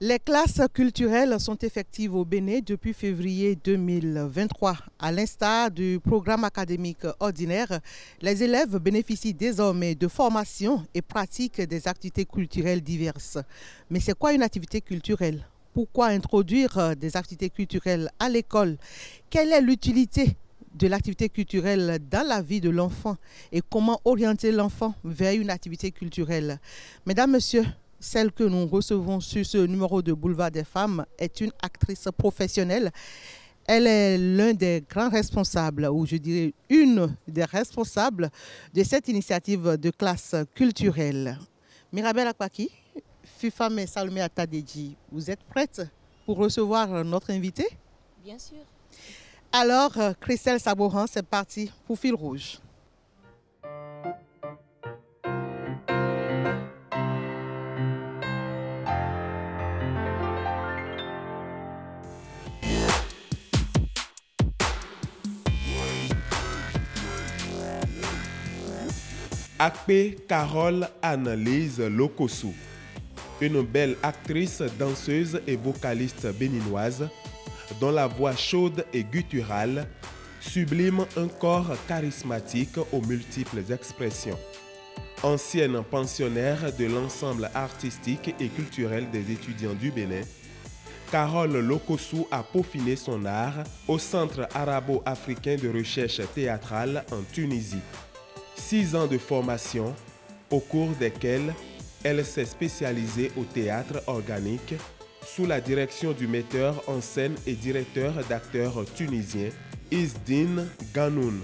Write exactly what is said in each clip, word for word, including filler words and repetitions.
Les classes culturelles sont effectives au Bénin depuis février deux mille vingt-trois. À l'instar du programme académique ordinaire, les élèves bénéficient désormais de formations et pratiquent des activités culturelles diverses. Mais c'est quoi une activité culturelle? Pourquoi introduire des activités culturelles à l'école? Quelle est l'utilité de l'activité culturelle dans la vie de l'enfant et comment orienter l'enfant vers une activité culturelle? Mesdames, Messieurs, celle que nous recevons sur ce numéro de Boulevard des Femmes est une actrice professionnelle. Elle est l'un des grands responsables, ou je dirais une des responsables de cette initiative de classe culturelle. Mirabel Akpaki, Fifam et Salomé Atadedji, vous êtes prête pour recevoir notre invité? Bien sûr. Alors, Christelle Saboran, c'est parti pour Fil Rouge. Akpe Carole Annelise Lokossou, une belle actrice, danseuse et vocaliste béninoise dont la voix chaude et gutturale sublime un corps charismatique aux multiples expressions. Ancienne pensionnaire de l'ensemble artistique et culturel des étudiants du Bénin, Carole Lokossou a peaufiné son art au Centre arabo-africain de recherche théâtrale en Tunisie. Six ans de formation, au cours desquels elle s'est spécialisée au théâtre organique sous la direction du metteur en scène et directeur d'acteurs tunisien Izdine Ganoun.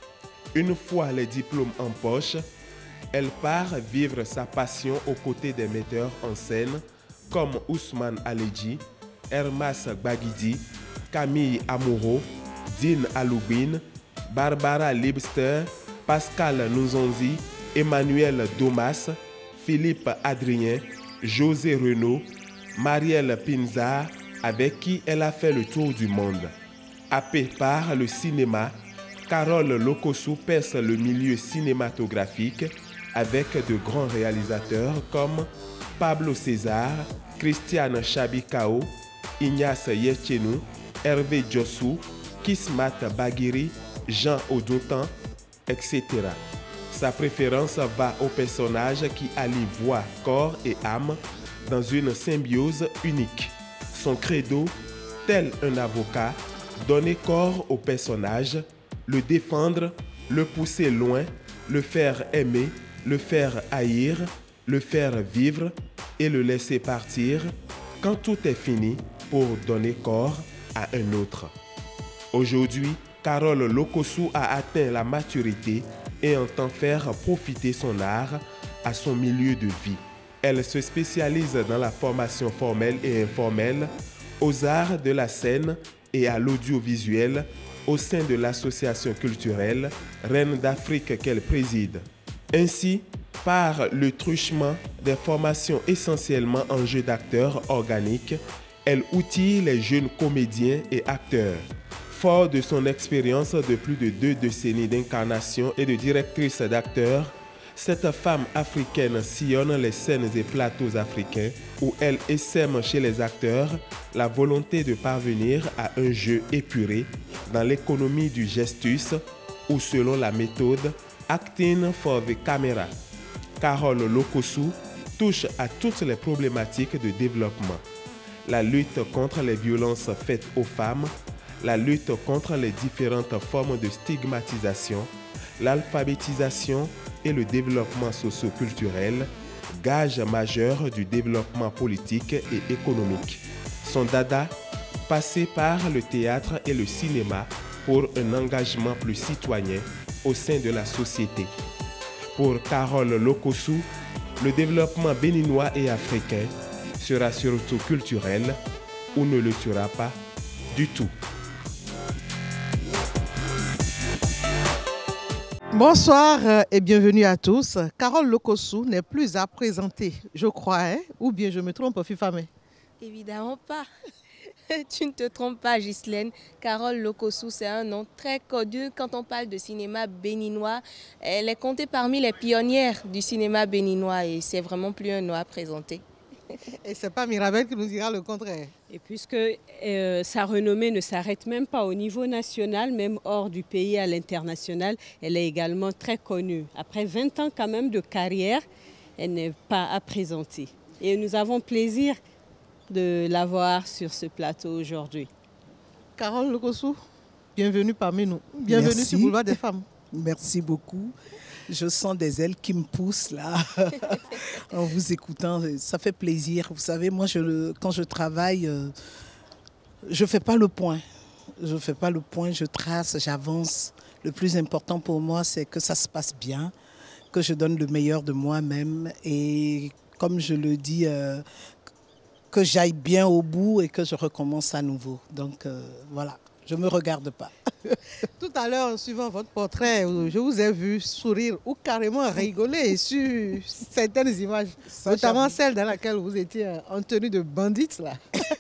Une fois les diplômes en poche, elle part vivre sa passion aux côtés des metteurs en scène comme Ousmane Aledji, Hermas Baguidi, Camille Amouro, Dean Aloubine, Barbara Libster, Pascal Nzonzi, Emmanuel Domas, Philippe Adrien, José Renaud, Marielle Pinzar, avec qui elle a fait le tour du monde. Happée par le cinéma, Carole Lokossou perce le milieu cinématographique avec de grands réalisateurs comme Pablo César, Christiane Chabikao, Ignace Yetchenou, Hervé Djossou, Kismat Baguiri, Jean Odoutan, et cetera. Sa préférence va au personnage qui allie voix, corps et âme dans une symbiose unique. Son credo, tel un avocat, donner corps au personnage, le défendre, le pousser loin, le faire aimer, le faire haïr, le faire vivre et le laisser partir quand tout est fini pour donner corps à un autre. Aujourd'hui, Carole Lokossou a atteint la maturité et entend faire profiter son art à son milieu de vie. Elle se spécialise dans la formation formelle et informelle, aux arts de la scène et à l'audiovisuel au sein de l'association culturelle Reine d'Afrique qu'elle préside. Ainsi, par le truchement des formations essentiellement en jeu d'acteurs organiques, elle outille les jeunes comédiens et acteurs. Fort de son expérience de plus de deux décennies d'incarnation et de directrice d'acteurs, cette femme africaine sillonne les scènes et plateaux africains où elle essaime chez les acteurs la volonté de parvenir à un jeu épuré dans l'économie du gestus ou selon la méthode Acting for the Camera. Carole Lokossou touche à toutes les problématiques de développement. La lutte contre les violences faites aux femmes, la lutte contre les différentes formes de stigmatisation, l'alphabétisation et le développement socio-culturel, gage majeur du développement politique et économique. Son dada, passé par le théâtre et le cinéma pour un engagement plus citoyen au sein de la société. Pour Carole Lokossou, le développement béninois et africain sera surtout culturel ou ne le sera pas du tout. Bonsoir et bienvenue à tous. Carole Lokossou n'est plus à présenter, je crois, hein? Ou bien je me trompe, Fifamé? Évidemment pas. Tu ne te trompes pas, Ghislaine. Carole Lokossou, c'est un nom très connu quand on parle de cinéma béninois. Elle est comptée parmi les pionnières du cinéma béninois et c'est vraiment plus un nom à présenter. Et ce n'est pas Mirabel qui nous dira le contraire. Et puisque euh, sa renommée ne s'arrête même pas au niveau national, même hors du pays à l'international, elle est également très connue. Après vingt ans quand même de carrière, elle n'est pas à présenter. Et nous avons plaisir de l'avoir sur ce plateau aujourd'hui. Carole Lokossou, bienvenue parmi nous. Bienvenue Merci. sur Boulevard des Femmes. Merci beaucoup. Je sens des ailes qui me poussent là en vous écoutant. Ça fait plaisir. Vous savez, moi, je, quand je travaille, euh, je ne fais pas le point. Je ne fais pas le point, je trace, j'avance. Le plus important pour moi, c'est que ça se passe bien, que je donne le meilleur de moi-même et comme je le dis, euh, que j'aille bien au bout et que je recommence à nouveau. Donc euh, voilà, je ne me regarde pas. Tout à l'heure, en suivant votre portrait, je vous ai vu sourire ou carrément rigoler sur certaines images, Ça, notamment j'avoue. celle dans laquelle vous étiez en tenue de bandite là.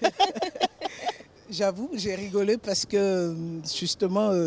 J'avoue, j'ai rigolé parce que justement, euh,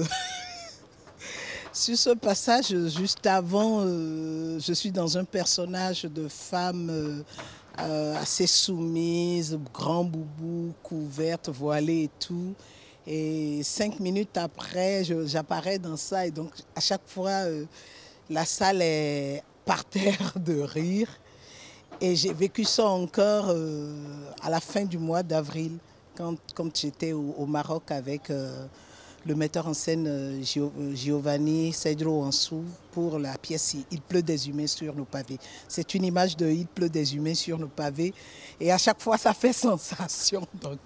sur ce passage, juste avant, euh, je suis dans un personnage de femme euh, euh, assez soumise, grand boubou, couverte, voilée et tout. Et cinq minutes après, je- j'apparais dans ça. Et donc, à chaque fois, euh, la salle est par terre de rire. Et j'ai vécu ça encore euh, à la fin du mois d'avril, quand, quand j'étais au, au Maroc avec euh, le metteur en scène euh, Gio- euh, Giovanni Cedro Ansou pour la pièce « Il pleut des humains sur nos pavés ». C'est une image de « Il pleut des humains sur nos pavés ». Et à chaque fois, ça fait sensation. Donc,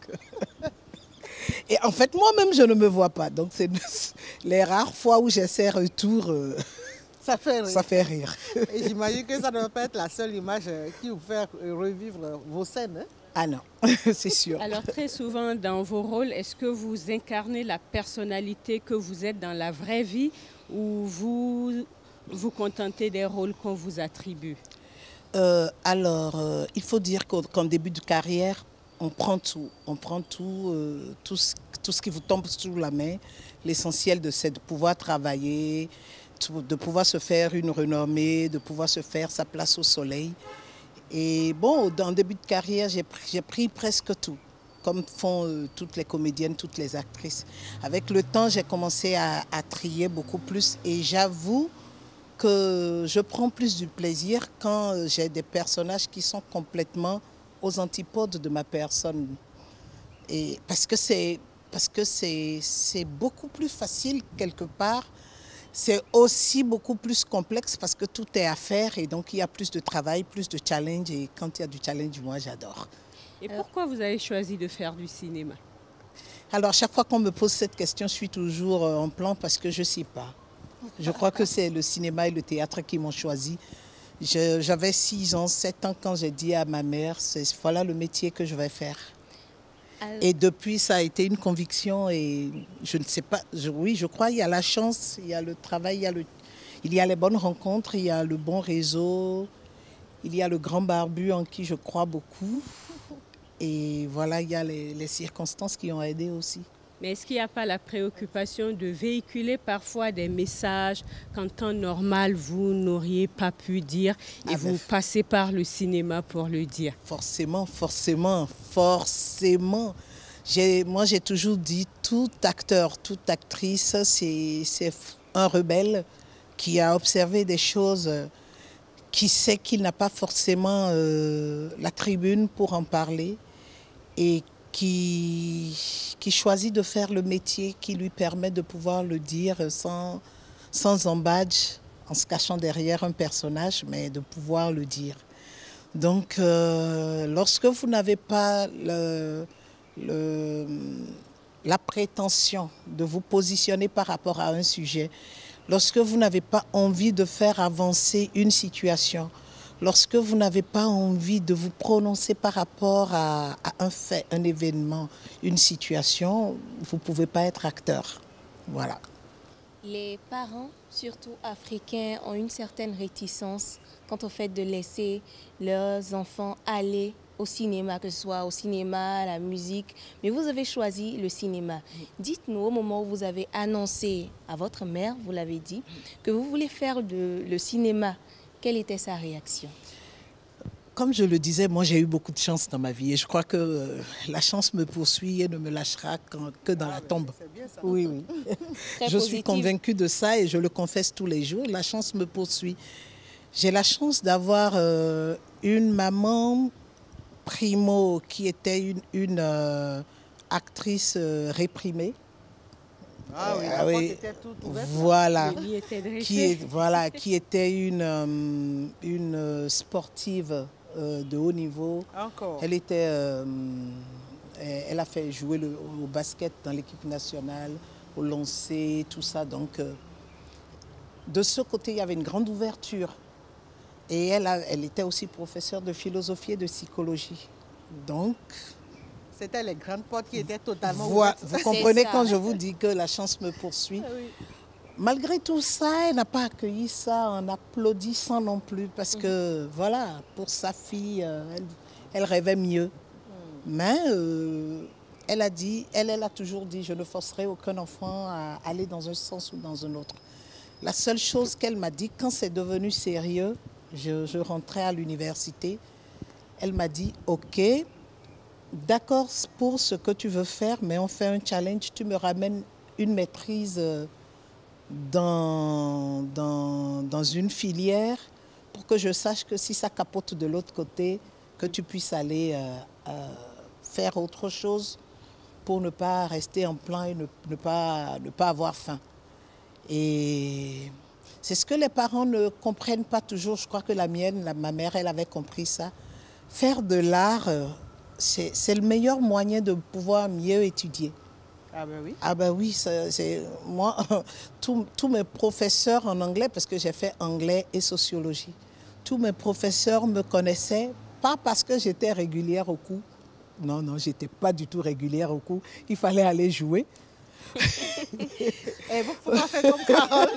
et en fait, moi-même, je ne me vois pas. Donc, c'est les rares fois où j'essaie retour, euh, Ça fait rire. ça fait rire. Et j'imagine que ça ne va pas être la seule image euh, qui vous fait euh, revivre euh, vos scènes. Hein? Ah non, c'est sûr. Alors très souvent dans vos rôles, est-ce que vous incarnez la personnalité que vous êtes dans la vraie vie ou vous vous contentez des rôles qu'on vous attribue? Euh, alors, euh, il faut dire qu'au- qu'en début de carrière, on prend tout. On prend tout, euh, tout, ce, tout ce qui vous tombe sous la main. L'essentiel, de c'est de pouvoir travailler, tout- de pouvoir se faire une renommée, de pouvoir se faire sa place au soleil. Et bon, en début de carrière, j'ai pris, j'ai pris presque tout, comme font euh, toutes les comédiennes, toutes les actrices. Avec le temps, j'ai commencé à, à trier beaucoup plus et j'avoue que je prends plus du plaisir quand euh, j'ai des personnages qui sont complètement aux antipodes de ma personne. Et parce que c'est parce que c'est c'est beaucoup plus facile quelque part. C'est aussi beaucoup plus complexe parce que tout est à faire et donc il y a plus de travail, plus de challenge. Et quand il y a du challenge, moi j'adore. Et pourquoi vous avez choisi de faire du cinéma? Alors chaque fois qu'on me pose cette question, je suis toujours euh, en plan parce que je ne sais pas. Je crois que c'est le cinéma et le théâtre qui m'ont choisi. Je- J'avais six ans, sept ans quand j'ai dit à ma mère, c'est voilà le métier que je vais faire. Alors- Et depuis, ça a été une conviction et je ne sais pas, je- oui, je crois qu'il y a la chance, il y a le travail, il y a, le, il y a les bonnes rencontres, il y a le bon réseau, il y a le grand barbu en qui je crois beaucoup. Et voilà, il y a les, les circonstances qui ont aidé aussi. Mais est-ce qu'il n'y a pas la préoccupation de véhiculer parfois des messages qu'en temps normal, vous n'auriez pas pu dire et Ah vous ben. passez par le cinéma pour le dire? Forcément, forcément, forcément. J'ai- Moi, j'ai toujours dit, tout acteur, toute actrice, c'est c'est un rebelle qui a observé des choses, euh, qui sait qu'il n'a pas forcément euh, la tribune pour en parler et qui, qui choisit de faire le métier qui lui permet de pouvoir le dire sans, sans embâche, en se cachant derrière un personnage, mais de pouvoir le dire. Donc, euh, lorsque vous n'avez pas le, le- la prétention de vous positionner par rapport à un sujet, lorsque vous n'avez pas envie de faire avancer une situation, lorsque vous n'avez pas envie de vous prononcer par rapport à, à un fait, un événement, une situation, vous ne pouvez pas être acteur. Voilà. Les parents, surtout africains, ont une certaine réticence quant au fait de laisser leurs enfants aller au cinéma, que ce soit au cinéma, à la musique. Mais vous avez choisi le cinéma. Dites-nous, au moment où vous avez annoncé à votre mère, vous l'avez dit, que vous voulez faire de, le cinéma, quelle était sa réaction? comme je le disais, moi j'ai eu beaucoup de chance dans ma vie et je crois que euh, la chance me poursuit et ne me lâchera quand, que dans ah, la tombe. C'est bien ça. Oui, oui. Je positive. suis convaincue de ça et je le confesse tous les jours. La chance me poursuit. J'ai la chance d'avoir euh, une maman primo qui était une, une euh, actrice euh, réprimée. Ah oui, euh, oui. Était toute ouverte, voilà, qui est, voilà, qui était une, euh, une sportive euh, de haut niveau. Encore. Elle était, euh, elle a fait jouer le, au basket dans l'équipe nationale, au lancer, tout ça. Donc, euh, de ce côté, il y avait une grande ouverture. Et elle, a, elle était aussi professeure de philosophie et de psychologie. Donc, c'était les grandes portes qui étaient totalement voilà, ouvertes. Vous comprenez quand je vous dis que la chance me poursuit. Ah oui. Malgré tout ça, elle n'a pas accueilli ça en applaudissant non plus. Parce que, mmh. voilà, pour sa fille, elle, elle rêvait mieux. Mmh. Mais euh, elle a dit, elle, elle a toujours dit, je ne forcerai aucun enfant à aller dans un sens ou dans un autre. La seule chose qu'elle m'a dit, quand c'est devenu sérieux, je, je rentrais à l'université, elle m'a dit, ok, d'accord pour ce que tu veux faire, mais on fait un challenge, tu me ramènes une maîtrise dans, dans, dans une filière pour que je sache que si ça capote de l'autre côté, que tu puisses aller euh, euh, faire autre chose pour ne pas rester en plan et ne, ne, pas, ne pas avoir faim. Et c'est ce que les parents ne comprennent pas toujours. Je crois que la mienne, la, ma mère, elle avait compris ça. Faire de l'art, c'est, c'est le meilleur moyen de pouvoir mieux étudier. Ah ben oui. Ah ben oui, c'est, c'est, moi, tous, tous mes professeurs en anglais, parce que j'ai fait anglais et sociologie, tous mes professeurs me connaissaient, pas parce que j'étais régulière au cours. Non, non, je n'étais pas du tout régulière au cours. Il fallait aller jouer. Et vous, faut pas faire comme Carole.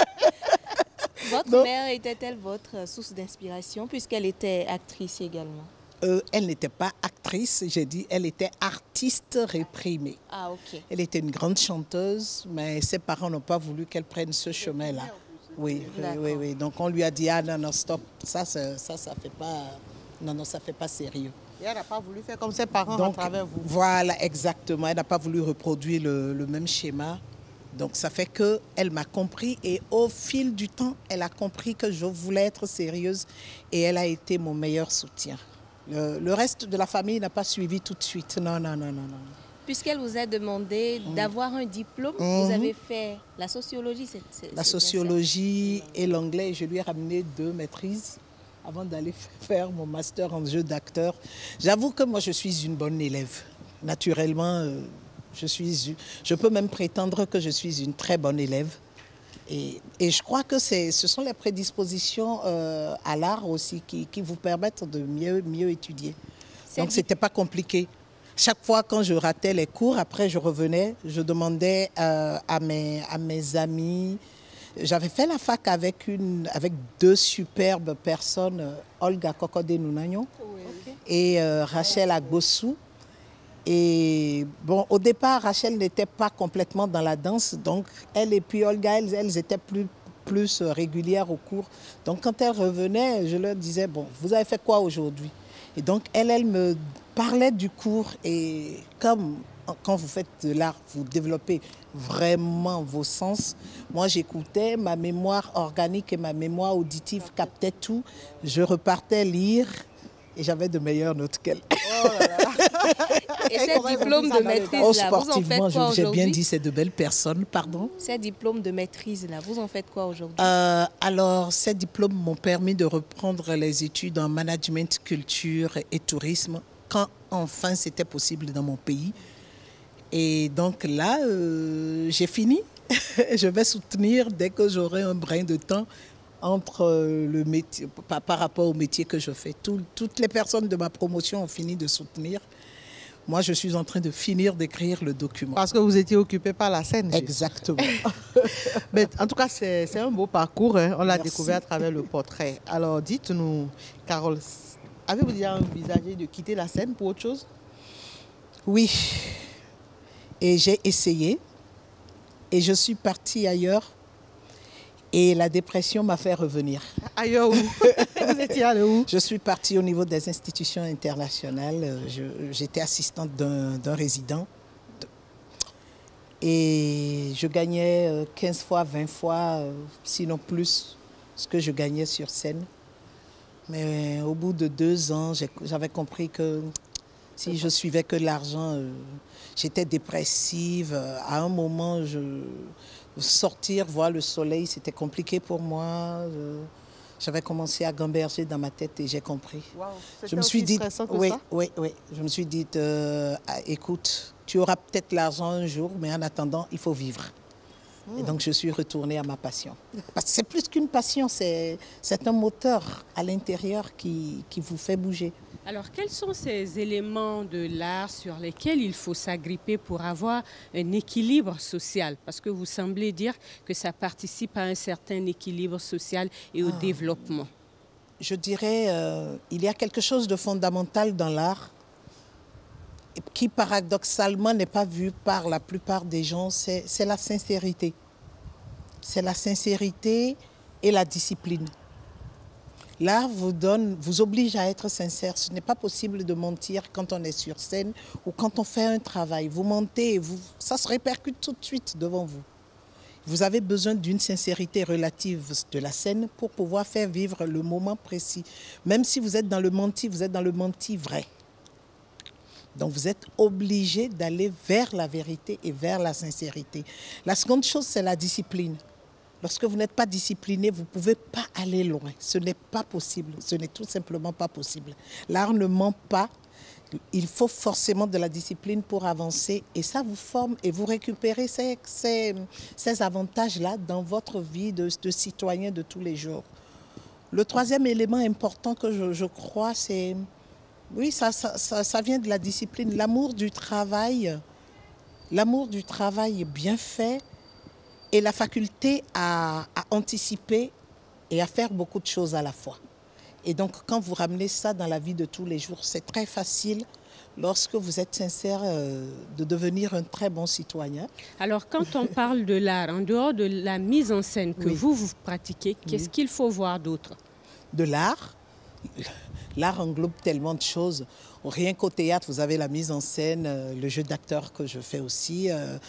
Votre Donc, mère était-elle votre source d'inspiration puisqu'elle était actrice également? euh, Elle n'était pas actrice, j'ai dit, elle était artiste réprimée. Ah, ok. Elle était une grande chanteuse, mais ses parents n'ont pas voulu qu'elle prenne ce chemin-là. Oui, oui, oui, oui. Donc on lui a dit, ah non, non, stop, ça, ça, ça, ça fait pas, non, non, ça fait pas sérieux. Et elle n'a pas voulu faire comme ses parents Donc, à travers vous. Voilà, exactement. Elle n'a pas voulu reproduire le, le même schéma. Donc, ça fait qu'elle m'a compris et au fil du temps, elle a compris que je voulais être sérieuse et elle a été mon meilleur soutien. Le, le reste de la famille n'a pas suivi tout de suite. Non, non, non, non, non. Puisqu'elle vous a demandé mmh. d'avoir un diplôme, mmh. vous avez fait la sociologie. C'est, c'est, la sociologie et l'anglais. Je lui ai ramené deux maîtrises avant d'aller faire mon master en jeu d'acteur. J'avoue que moi, je suis une bonne élève. Naturellement, euh, je, suis, je peux même prétendre que je suis une très bonne élève. Et, et je crois que c'est, ce sont les prédispositions euh, à l'art aussi qui, qui vous permettent de mieux, mieux étudier. C'est Donc, ce n'était pas compliqué. Chaque fois, quand je ratais les cours, après, je revenais, je demandais euh, à, mes, à mes amis. J'avais fait la fac avec, une, avec deux superbes personnes, Olga Kokode Nounagnon oui. et euh, Rachel Agossou. Et bon, au départ, Rachel n'était pas complètement dans la danse, donc elle et puis Olga, elles, elles étaient plus, plus régulières au cours. Donc quand elles revenaient, je leur disais, bon, vous avez fait quoi aujourd'hui? Et donc elle, elle me parlait du cours et comme quand vous faites de l'art, vous développez vraiment vos sens. Moi, j'écoutais, ma mémoire organique et ma mémoire auditive captaient tout. Je repartais lire et j'avais de meilleures notes qu'elle. Oh là là. Et ces diplômes de maîtrise-là, oh, vous en faites quoi aujourd'hui? J'ai bien dit, c'est de belles personnes, pardon. Ces diplômes de maîtrise-là, vous en faites quoi aujourd'hui? euh, Alors, ces diplômes m'ont permis de reprendre les études en management, culture et tourisme quand enfin c'était possible dans mon pays. Et donc là, euh, j'ai fini. Je vais soutenir dès que j'aurai un brin de temps entre le métier, par, par rapport au métier que je fais. Tout, toutes les personnes de ma promotion ont fini de soutenir. Moi, je suis en train de finir d'écrire le document. Parce que vous étiez occupé par la scène. Exactement. Mais en tout cas, c'est, c'est un beau parcours. Hein. On l'a Merci. découvert à travers le portrait. Alors, dites-nous, Carole, avez-vous déjà envisagé de quitter la scène pour autre chose? Oui. Et j'ai essayé. Et je suis partie ailleurs. Et la dépression m'a fait revenir. Ailleurs où? Vous étiez allé où? Je suis partie au niveau des institutions internationales. J'étais assistante d'un d'un résident. Et je gagnais quinze fois, vingt fois, sinon plus, ce que je gagnais sur scène. Mais au bout de deux ans, j'avais compris que si je suivais que l'argent, j'étais dépressive. À un moment, je, sortir, voir le soleil, c'était compliqué pour moi. J'avais commencé à gamberger dans ma tête et j'ai compris. Wow. Je me suis dit, oui, ça? oui, oui. Je me suis dit, euh, écoute, tu auras peut-être l'argent un jour, mais en attendant, il faut vivre. Mmh. Et donc, je suis retournée à ma passion. Parce que c'est plus qu'une passion, c'est un moteur à l'intérieur qui, qui vous fait bouger. Alors, quels sont ces éléments de l'art sur lesquels il faut s'agripper pour avoir un équilibre social? Parce que vous semblez dire que ça participe à un certain équilibre social et au ah. développement. Je dirais, euh, il y a quelque chose de fondamental dans l'art qui paradoxalement n'est pas vu par la plupart des gens, c'est la sincérité. C'est la sincérité et la discipline. L'art vous donne, vous oblige à être sincère. Ce n'est pas possible de mentir quand on est sur scène ou quand on fait un travail. Vous mentez et vous, ça se répercute tout de suite devant vous. Vous avez besoin d'une sincérité relative de la scène pour pouvoir faire vivre le moment précis. Même si vous êtes dans le menti, vous êtes dans le menti vrai. Donc, vous êtes obligé d'aller vers la vérité et vers la sincérité. La seconde chose, c'est la discipline. Lorsque vous n'êtes pas discipliné, vous ne pouvez pas aller loin. Ce n'est pas possible. Ce n'est tout simplement pas possible. L'art ne ment pas. Il faut forcément de la discipline pour avancer. Et ça vous forme et vous récupérez ces, ces, ces avantages-là dans votre vie de, de citoyen de tous les jours. Le troisième élément important que je, je crois, c'est... Oui, ça, ça, ça, ça vient de la discipline. L'amour du travail, l'amour du travail bien fait et la faculté à, à anticiper et à faire beaucoup de choses à la fois. Et donc, quand vous ramenez ça dans la vie de tous les jours, c'est très facile, lorsque vous êtes sincère, euh, de devenir un très bon citoyen. Alors, quand on parle de l'art, en dehors de la mise en scène que oui. vous, vous pratiquez, qu'est-ce oui. qu'il faut voir d'autre? De l'art. L'art englobe tellement de choses. Rien qu'au théâtre, vous avez la mise en scène, euh, le jeu d'acteur que je fais aussi, euh, euh,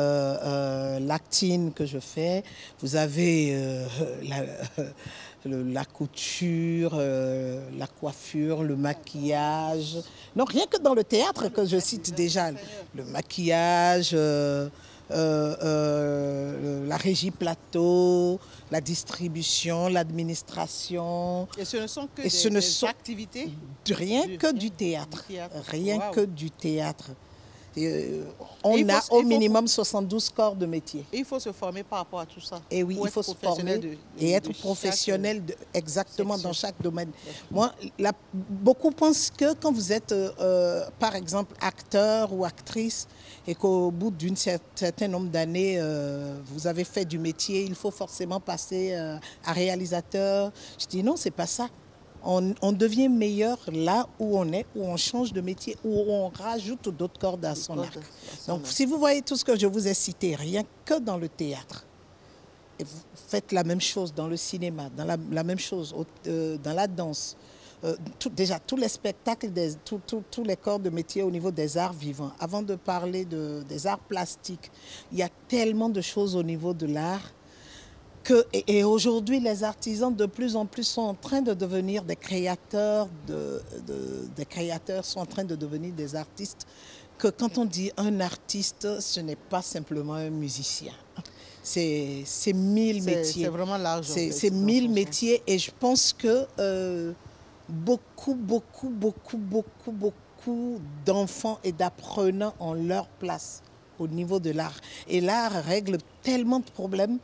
euh, l'acting que je fais. Vous avez euh, la, euh, le, la couture, euh, la coiffure, le maquillage. Non, rien que dans le théâtre que je cite déjà. Le maquillage, euh, euh, euh, la régie plateau, la distribution, l'administration. Et ce ne sont que Et des, ce ne des sont activités rien du, que du théâtre. Du théâtre. Rien wow. que du théâtre. Et, euh, on et a faut, au minimum soixante-douze corps de métier. Et il faut se former par rapport à tout ça. Et oui, il faut se former de, de, et être de professionnel de, exactement section. Dans chaque domaine. Moi, la, beaucoup pensent que quand vous êtes, euh, par exemple, acteur ou actrice, et qu'au bout d'un certain nombre d'années, euh, vous avez fait du métier, il faut forcément passer euh, à réalisateur. Je dis non, c'est pas ça. On, on devient meilleur là où on est, où on change de métier, où on rajoute d'autres cordes à son arc. Donc, si vous voyez tout ce que je vous ai cité, rien que dans le théâtre, et vous faites la même chose dans le cinéma, dans la, la même chose euh, dans la danse, euh, tout, déjà tous les spectacles, des, tous tout, tout les corps de métier au niveau des arts vivants. Avant de parler de, des arts plastiques, il y a tellement de choses au niveau de l'art. Que, et, et aujourd'hui, les artisans de plus en plus sont en train de devenir des créateurs, de, de, des créateurs sont en train de devenir des artistes. Que quand on dit un artiste, ce n'est pas simplement un musicien. C'est mille métiers. C'est vraiment large. C'est mille métiers et je pense que euh, beaucoup, beaucoup, beaucoup, beaucoup, beaucoup d'enfants et d'apprenants ont leur place au niveau de l'art. Et l'art règle tellement de problèmes.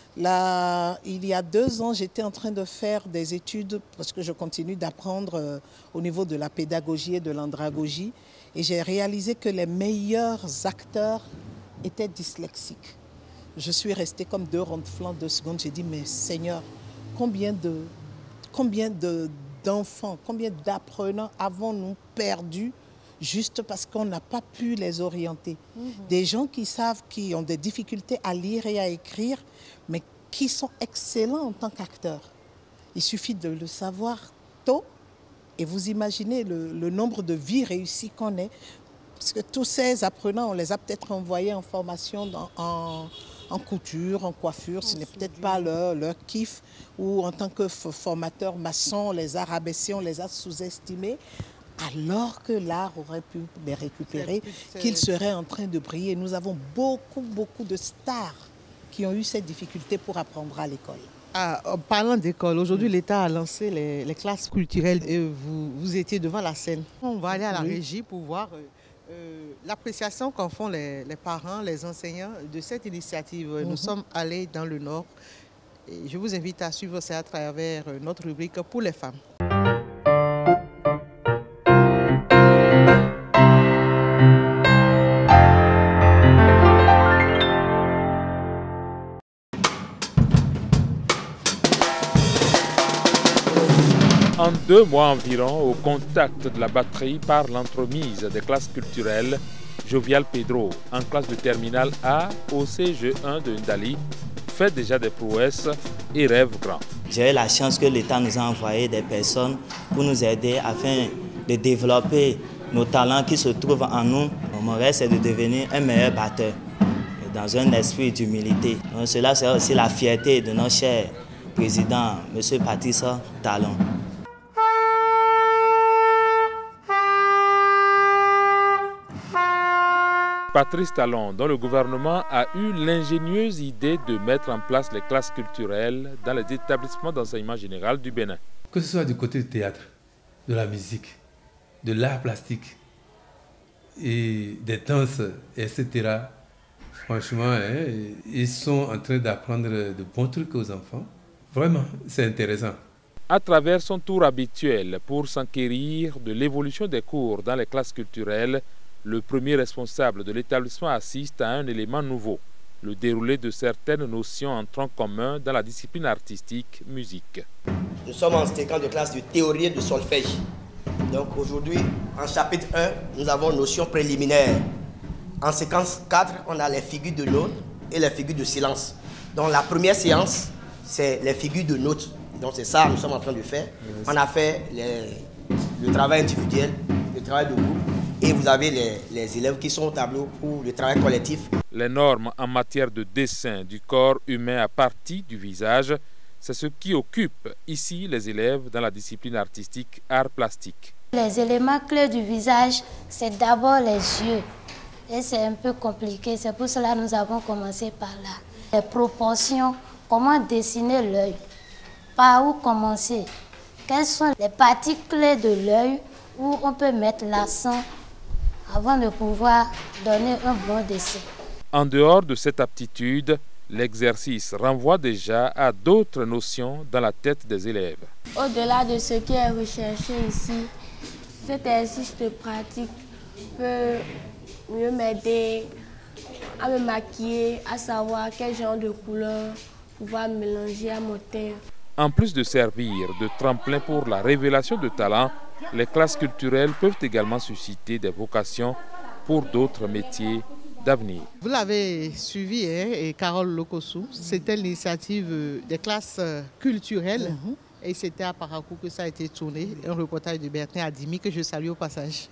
Là, il y a deux ans, j'étais en train de faire des études, parce que je continue d'apprendre euh, au niveau de la pédagogie et de l'andragogie, et j'ai réalisé que les meilleurs acteurs étaient dyslexiques. Je suis restée comme deux ronds de flanc, deux secondes, j'ai dit, mais Seigneur, combien de, combien de, d'enfants, combien d'apprenants avons-nous perdus juste parce qu'on n'a pas pu les orienter. Mmh. Des gens qui savent, qui ont des difficultés à lire et à écrire, mais qui sont excellents en tant qu'acteurs. Il suffit de le savoir tôt et vous imaginez le, le nombre de vies réussies qu'on est. Parce que tous ces apprenants, on les a peut-être envoyés en formation dans, en, en couture, en coiffure. Ce n'est peut-être pas leur, leur kiff. Ou en tant que formateur maçon, on les a rabaissés, on les a sous-estimés. Alors que l'art aurait pu les récupérer, qu'ils seraient en train de briller. Nous avons beaucoup, beaucoup de stars qui ont eu cette difficulté pour apprendre à l'école. Ah, en parlant d'école, aujourd'hui l'État a lancé les, les classes culturelles et vous, vous étiez devant la scène. On va aller à la oui. régie pour voir euh, euh, l'appréciation qu'en font les, les parents, les enseignants de cette initiative. Mm-hmm. Nous sommes allés dans le Nord et je vous invite à suivre ça à travers notre rubrique pour les femmes. En deux mois environ, au contact de la batterie par l'entremise des classes culturelles, Jovial Pedro, en classe de terminale A au C G un de Ndali, fait déjà des prouesses et rêve grand. J'ai eu la chance que l'État nous a envoyé des personnes pour nous aider afin de développer nos talents qui se trouvent en nous. Mon rêve, c'est de devenir un meilleur batteur, dans un esprit d'humilité. Cela, c'est aussi la fierté de notre cher président, M. Patrice Talon. Patrice Talon, dont le gouvernement a eu l'ingénieuse idée de mettre en place les classes culturelles dans les établissements d'enseignement général du Bénin. Que ce soit du côté du théâtre, de la musique, de l'art plastique et des danses, et cetera. Franchement, hein, ils sont en train d'apprendre de bons trucs aux enfants. Vraiment, c'est intéressant. À travers son tour habituel pour s'enquérir de l'évolution des cours dans les classes culturelles, le premier responsable de l'établissement assiste à un élément nouveau, le déroulé de certaines notions en tronc commun dans la discipline artistique musique. Nous sommes en séquence de classe de théorie de solfège. Donc aujourd'hui, en chapitre un, nous avons notions préliminaires. En séquence quatre, on a les figures de notes et les figures de silence. Donc la première séance, c'est les figures de notes. Donc c'est ça que nous sommes en train de faire. On a fait les, le travail individuel, le travail de groupe. Et vous avez les, les élèves qui sont au tableau pour le travail collectif. Les normes en matière de dessin du corps humain à partir du visage, c'est ce qui occupe ici les élèves dans la discipline artistique art plastique. Les éléments clés du visage, c'est d'abord les yeux. Et c'est un peu compliqué, c'est pour cela que nous avons commencé par là. Les proportions, comment dessiner l'œil, par où commencer, quelles sont les parties clés de l'œil où on peut mettre l'accent avant de pouvoir donner un bon dessin. En dehors de cette aptitude, l'exercice renvoie déjà à d'autres notions dans la tête des élèves. Au-delà de ce qui est recherché ici, cet exercice de pratique peut mieux m'aider à me maquiller, à savoir quel genre de couleur pouvoir mélanger à mon teint. En plus de servir de tremplin pour la révélation de talents, les classes culturelles peuvent également susciter des vocations pour d'autres métiers d'avenir. Vous l'avez suivi, hein, et Carole Lokossou, c'était l'initiative des classes culturelles. Mm-hmm. Et c'était à Parakou que ça a été tourné, un reportage de Bertin Adimi que je salue au passage.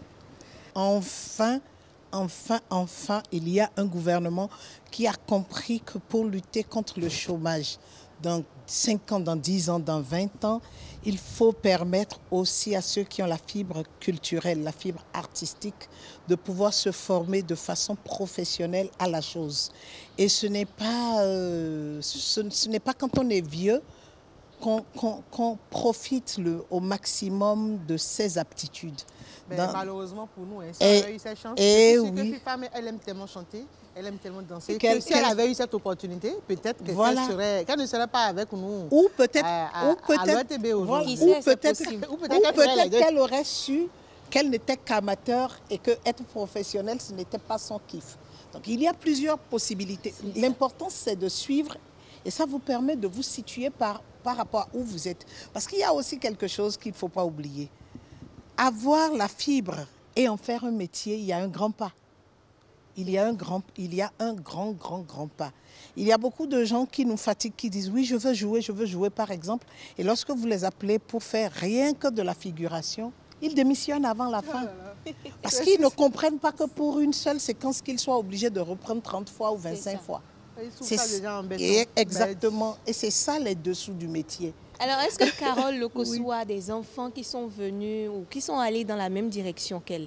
Enfin, enfin, enfin, il y a un gouvernement qui a compris que pour lutter contre le chômage, dans cinq ans, dans dix ans, dans vingt ans, il faut permettre aussi à ceux qui ont la fibre culturelle, la fibre artistique, de pouvoir se former de façon professionnelle à la chose. Et ce n'est pas, euh, ce, ce n'est pas quand on est vieux qu'on qu'on, qu'on profite le, au maximum de ses aptitudes. Mais Dans... malheureusement pour nous, hein, si et, on avait eu cette chance, et oui. que FIFA, elle aime tellement chanter, elle aime tellement danser, que si elle avait eu cette opportunité, peut-être qu'elle voilà. serait, qu'elle ne serait pas avec nous. Ou peut-être, à, ou peut-être, voilà, ou peut-être, ou peut-être peut qu'elle aurait su qu'elle n'était qu'amateur et que être professionnelle, ce n'était pas son kiff. Donc il y a plusieurs possibilités. L'important, c'est de suivre et ça vous permet de vous situer par, par rapport à où vous êtes. Parce qu'il y a aussi quelque chose qu'il ne faut pas oublier. Avoir la fibre et en faire un métier, il y a un grand pas. il y a un grand, il y a un grand, grand, grand pas. Il y a beaucoup de gens qui nous fatiguent, qui disent oui, je veux jouer, je veux jouer par exemple. Et lorsque vous les appelez pour faire rien que de la figuration, ils démissionnent avant la fin. Parce qu'ils ne comprennent pas que pour une seule séquence, qu'ils soient obligés de reprendre trente fois ou vingt-cinq fois. C'est exactement. Et c'est ça les dessous du métier. Alors, est-ce que Carole Lokossou oui. a des enfants qui sont venus ou qui sont allés dans la même direction qu'elle?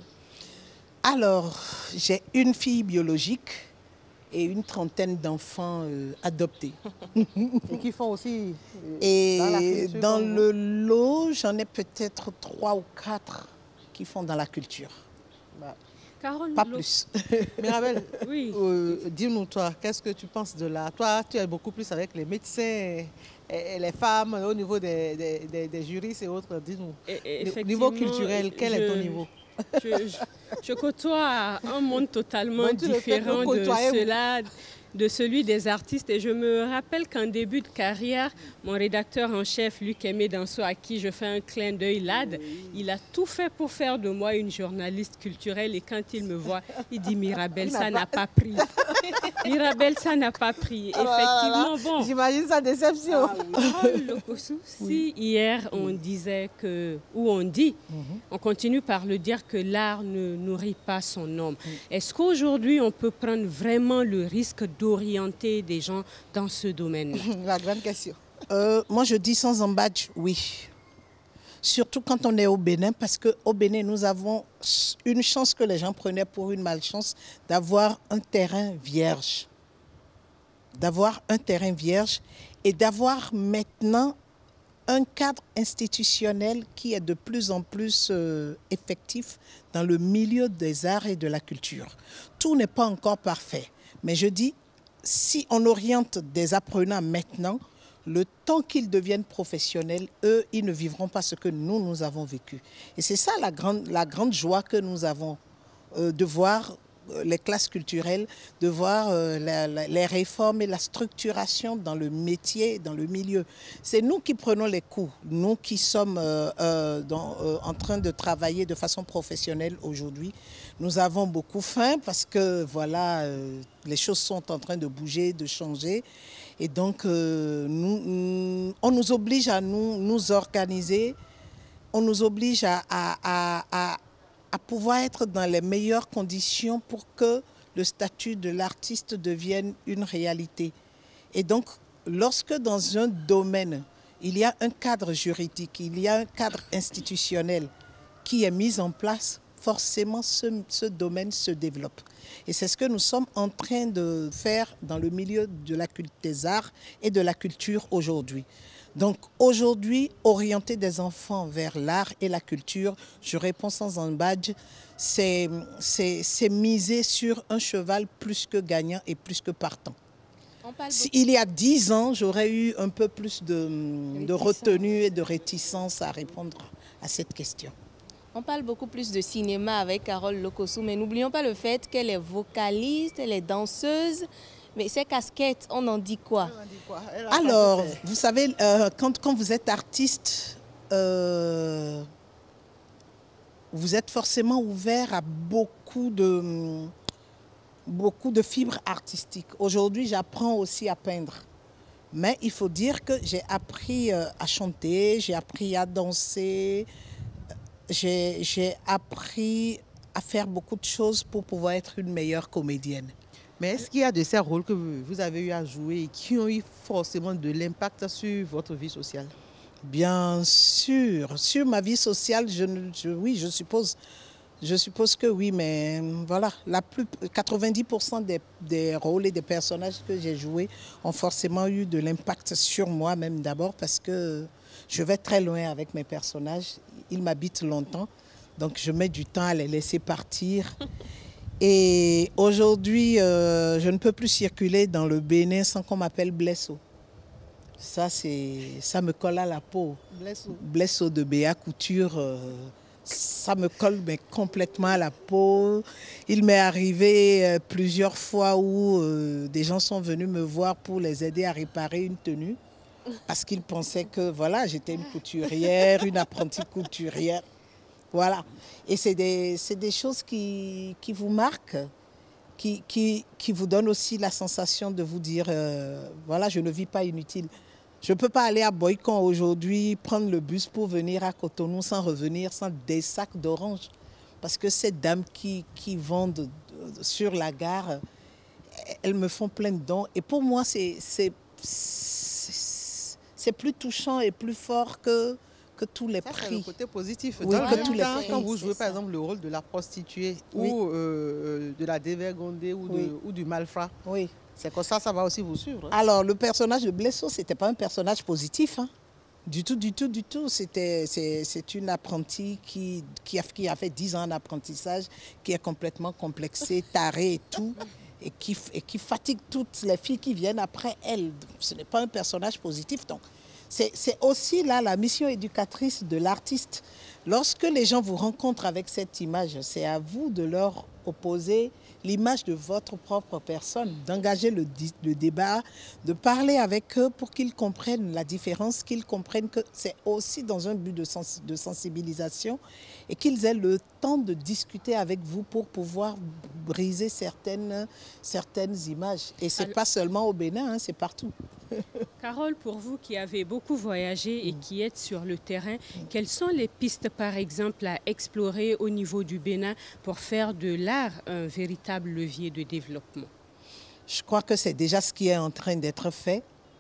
Alors, j'ai une fille biologique et une trentaine d'enfants euh, adoptés. Et qui font aussi euh, Et dans, la culture, dans le lot, j'en ai peut-être trois ou quatre qui font dans la culture. Bah. Carole, pas plus. Mirabel, oui. euh, dis-nous toi, qu'est-ce que tu penses de là? Toi, tu es beaucoup plus avec les médecins et, et les femmes au niveau des, des, des, des juristes et autres. Dis-nous, au niveau culturel, quel je, est ton niveau? je, je, je côtoie un monde totalement différent de cela, de celui des artistes. Et je me rappelle qu'en début de carrière, mon rédacteur en chef, Luc Aimé Danso, à qui je fais un clin d'œil, Lad, il a tout fait pour faire de moi une journaliste culturelle. Et quand il me voit, il dit « Mirabel, ça n'a pas pris. Mirabel, ça n'a pas pris. » Effectivement, bon. J'imagine sa déception. Ah, oui. Lokossou, si hier on disait que, ou on dit, mm-hmm. on continue par le dire que l'art ne nourrit pas son homme. Mm. Est-ce qu'aujourd'hui on peut prendre vraiment le risque de orienter des gens dans ce domaine-là? La grande question. Euh, moi, je dis sans embâche, oui. Surtout quand on est au Bénin, parce qu'au Bénin, nous avons une chance que les gens prenaient pour une malchance d'avoir un terrain vierge. D'avoir un terrain vierge et d'avoir maintenant un cadre institutionnel qui est de plus en plus euh, effectif dans le milieu des arts et de la culture. Tout n'est pas encore parfait, mais je dis, si on oriente des apprenants maintenant, le temps qu'ils deviennent professionnels, eux, ils ne vivront pas ce que nous, nous avons vécu. Et c'est ça la grande, la grande joie que nous avons, euh, de voir euh, les classes culturelles, de voir euh, la, la, les réformes et la structuration dans le métier, dans le milieu. C'est nous qui prenons les coups, nous qui sommes euh, euh, dans, euh, en train de travailler de façon professionnelle aujourd'hui. Nous avons beaucoup faim parce que voilà, euh, les choses sont en train de bouger, de changer. Et donc, euh, nous, on nous oblige à nous, nous organiser, on nous oblige à, à, à, à, à pouvoir être dans les meilleures conditions pour que le statut de l'artiste devienne une réalité. Et donc, lorsque dans un domaine, il y a un cadre juridique, il y a un cadre institutionnel qui est mis en place, forcément ce, ce domaine se développe. Et c'est ce que nous sommes en train de faire dans le milieu de la, des arts et de la culture aujourd'hui. Donc aujourd'hui, orienter des enfants vers l'art et la culture, je réponds sans embâche, c'est miser sur un cheval plus que gagnant et plus que partant. Si, il y a dix ans, j'aurais eu un peu plus de, de retenue et de réticence à répondre à cette question. On parle beaucoup plus de cinéma avec Carole Lokossou, mais n'oublions pas le fait qu'elle est vocaliste, elle est danseuse. Mais ces casquettes, on en dit quoi? Alors, vous savez, euh, quand, quand vous êtes artiste, euh, vous êtes forcément ouvert à beaucoup de, beaucoup de fibres artistiques. Aujourd'hui, j'apprends aussi à peindre. Mais il faut dire que j'ai appris à chanter, j'ai appris à danser. J'ai appris à faire beaucoup de choses pour pouvoir être une meilleure comédienne. Mais est-ce qu'il y a de ces rôles que vous avez eu à jouer et qui ont eu forcément de l'impact sur votre vie sociale? Bien sûr. Sur ma vie sociale, je, je, oui, je suppose, je suppose que oui, mais voilà, la plus, quatre-vingt-dix pour cent des, des rôles et des personnages que j'ai joués ont forcément eu de l'impact sur moi, même d'abord parce que je vais très loin avec mes personnages. Ils m'habitent longtemps, donc je mets du temps à les laisser partir. Et aujourd'hui, euh, je ne peux plus circuler dans le Bénin sans qu'on m'appelle Blesso. Ça, ça me colle à la peau. Blesso. Blesso de Béa Couture, euh, ça me colle mais complètement à la peau. Il m'est arrivé euh, plusieurs fois où euh, des gens sont venus me voir pour les aider à réparer une tenue. Parce qu'ils pensaient que voilà, j'étais une couturière, une apprentie couturière. Voilà. Et c'est des, c'est des choses qui, qui vous marquent. qui, qui, qui vous donne aussi la sensation de vous dire, euh, voilà, je ne vis pas inutile. Je ne peux pas aller à Boycon aujourd'hui, prendre le bus pour venir à Cotonou sans revenir, sans des sacs d'oranges. Parce que ces dames qui, qui vendent sur la gare, elles me font plein de dons. Et pour moi, c'est, c'est, c'est plus touchant et plus fort que, que tous les ça, prix. C'est le côté positif. Oui, Dans que le tous les temps, prix. quand vous jouez C'est par ça. exemple le rôle de la prostituée Oui. ou euh, de la dévergondée ou, Oui. de, ou du malfrat, Oui. c'est comme ça, ça va aussi vous suivre. Hein. Alors, le personnage de Blesso, ce n'était pas un personnage positif. Hein. Du tout, du tout, du tout. C'était, c'est, c'est une apprentie qui, qui, a, qui a fait dix ans d'apprentissage, qui est complètement complexée, tarée et tout, et qui, et qui fatigue toutes les filles qui viennent après elle. Ce n'est pas un personnage positif. Donc, c'est, c'est aussi là la mission éducatrice de l'artiste. Lorsque les gens vous rencontrent avec cette image, c'est à vous de leur opposer l'image de votre propre personne, d'engager le, le débat, de parler avec eux pour qu'ils comprennent la différence, qu'ils comprennent que c'est aussi dans un but de, sens, de sensibilisation et qu'ils aient le temps de discuter avec vous pour pouvoir briser certaines, certaines images. Et ce n'est pas seulement au Bénin, hein, c'est partout. Carole, pour vous qui avez beaucoup voyagé et qui êtes sur le terrain, quelles sont les pistes, par exemple, à explorer au niveau du Bénin pour faire de l'art un véritable levier de développement? Je crois que c'est déjà ce qui est en train d'être fait,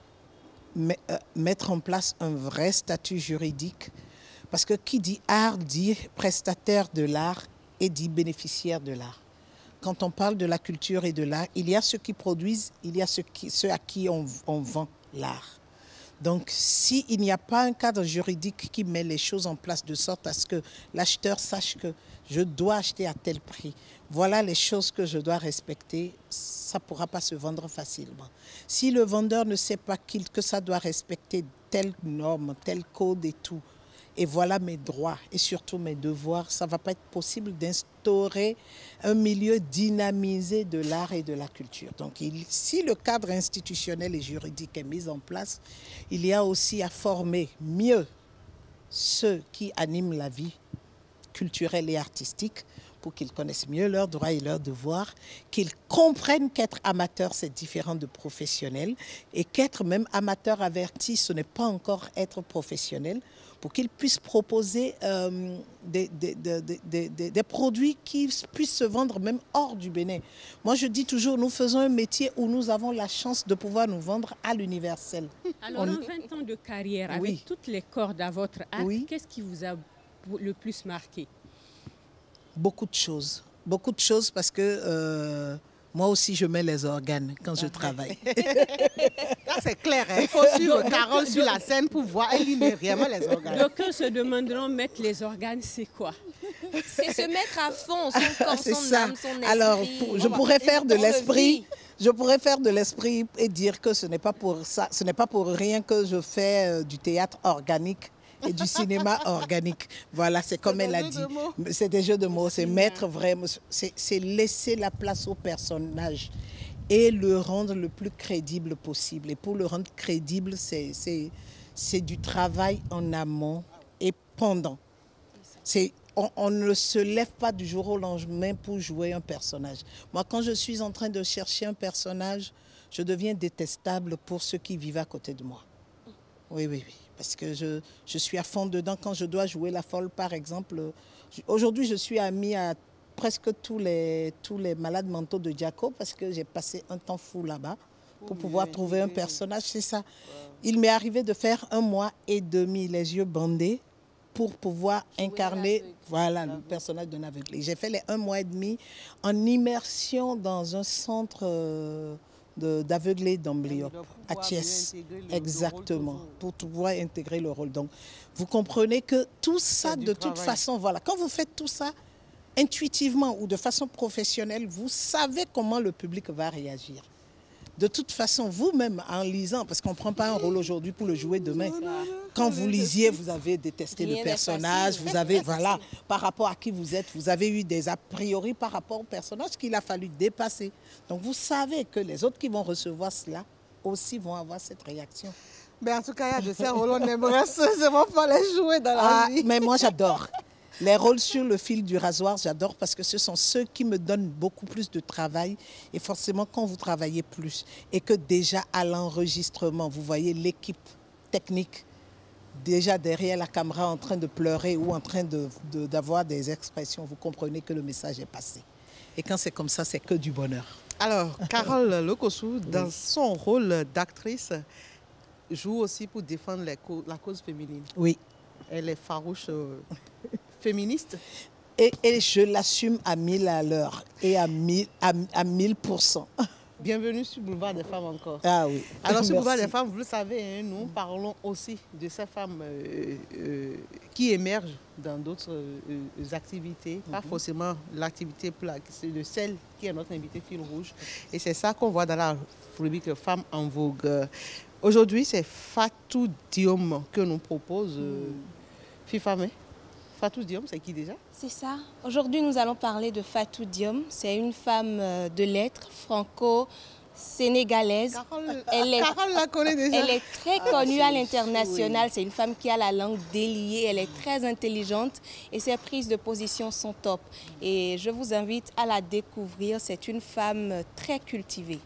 mais, euh, mettre en place un vrai statut juridique. Parce que qui dit art dit prestataire de l'art et dit bénéficiaire de l'art. Quand on parle de la culture et de l'art, il y a ceux qui produisent, il y a ceux, qui, ceux à qui on, on vend l'art. Donc, s'il n'y a pas un cadre juridique qui met les choses en place de sorte à ce que l'acheteur sache que je dois acheter à tel prix, voilà les choses que je dois respecter, ça ne pourra pas se vendre facilement. Si le vendeur ne sait pas qu'il, que ça doit respecter telle norme, tel code et tout, et voilà mes droits et surtout mes devoirs, ça ne va pas être possible d'instaurer un milieu dynamisé de l'art et de la culture. Donc, il, si le cadre institutionnel et juridique est mis en place, il y a aussi à former mieux ceux qui animent la vie culturelle et artistique pour qu'ils connaissent mieux leurs droits et leurs devoirs, qu'ils comprennent qu'être amateur, c'est différent de professionnel et qu'être même amateur averti, ce n'est pas encore être professionnel, pour qu'ils puissent proposer euh, des, des, des, des, des, des produits qui puissent se vendre même hors du Bénin. Moi, je dis toujours, nous faisons un métier où nous avons la chance de pouvoir nous vendre à l'universel. Alors, On... en vingt ans de carrière, avec oui. toutes les cordes à votre arc, oui. qu'est-ce qui vous a le plus marqué? Beaucoup de choses. Beaucoup de choses parce que euh, moi aussi, je mets les organes quand je travaille. Là, c'est clair. Hein? Il faut suivre Carole sur la scène pour voir. Elle y met vraiment les organes. D'aucuns se demanderont, mettre les organes, c'est quoi? C'est se mettre à fond, son corps, son ça. âme, son esprit. Alors, pour, je pourrais faire de l'esprit... Je pourrais faire de l'esprit et dire que ce n'est pas pour ça, ce n'est pas pour rien que je fais euh, du théâtre organique et du cinéma organique. Voilà, c'est comme elle a dit. C'est des jeux de mots, c'est mettre vraiment, c'est laisser la place au personnage et le rendre le plus crédible possible. Et pour le rendre crédible, c'est du travail en amont et pendant. C'est On, on ne se lève pas du jour au lendemain pour jouer un personnage. Moi, quand je suis en train de chercher un personnage, je deviens détestable pour ceux qui vivent à côté de moi. Oui, oui, oui. Parce que je, je suis à fond dedans. Quand je dois jouer la folle, par exemple, aujourd'hui, je suis amie à presque tous les, tous les malades mentaux de Diaco parce que j'ai passé un temps fou là-bas pour pouvoir trouver un personnage. C'est ça. Il m'est arrivé de faire un mois et demi les yeux bandés pour pouvoir incarner voilà, le personnage d'un aveuglé. J'ai fait les un mois et demi en immersion dans un centre euh, d'aveuglés d'Ambliop, à Thiès. Exactement, pour pouvoir intégrer le rôle. Donc, vous comprenez que tout ça, de toute façon, voilà, quand vous faites tout ça, intuitivement ou de façon professionnelle, vous savez comment le public va réagir. De toute façon, vous-même, en lisant, parce qu'on ne prend pas un rôle aujourd'hui pour le jouer demain. Quand vous lisiez, vous avez détesté le personnage, vous avez, voilà, par rapport à qui vous êtes, vous avez eu des a priori par rapport au personnage qu'il a fallu dépasser. Donc, vous savez que les autres qui vont recevoir cela aussi vont avoir cette réaction. Mais en tout cas, il y a de ces rôles, on aimerait seulement pas les jouer dans la ah, vie. Mais moi, j'adore. Les rôles sur le fil du rasoir, j'adore parce que ce sont ceux qui me donnent beaucoup plus de travail. Et forcément, quand vous travaillez plus et que déjà à l'enregistrement, vous voyez l'équipe technique déjà derrière la caméra en train de pleurer ou en train de, de, d'avoir des expressions, vous comprenez que le message est passé. Et quand c'est comme ça, c'est que du bonheur. Alors, Carole Lokossou, dans oui. son rôle d'actrice, joue aussi pour défendre les co- la cause féminine. Oui. Elle est farouche euh, féministe. Et, et je l'assume à mille à l'heure et à mille, à, à mille pour cent. Bienvenue sur Boulevard des Femmes encore. Ah oui. Alors sur Merci. Boulevard des Femmes, vous le savez, hein, nous parlons aussi de ces femmes euh, euh, qui émergent dans d'autres euh, activités, pas Mm-hmm. forcément l'activité plaque, c'est de celle qui est notre invitée fil rouge. Et c'est ça qu'on voit dans la rubrique Femmes en vogue. Aujourd'hui, c'est Fatou Diom que nous propose euh, Fifamé. Fatou Diom, c'est qui déjà? C'est ça. Aujourd'hui, nous allons parler de Fatou Diom. C'est une femme de lettres franco-sénégalaise. Carole, Elle est, Carole la connaît déjà. elle est très connue à l'international. C'est une femme qui a la langue déliée. Elle est très intelligente et ses prises de position sont top. Et je vous invite à la découvrir. C'est une femme très cultivée.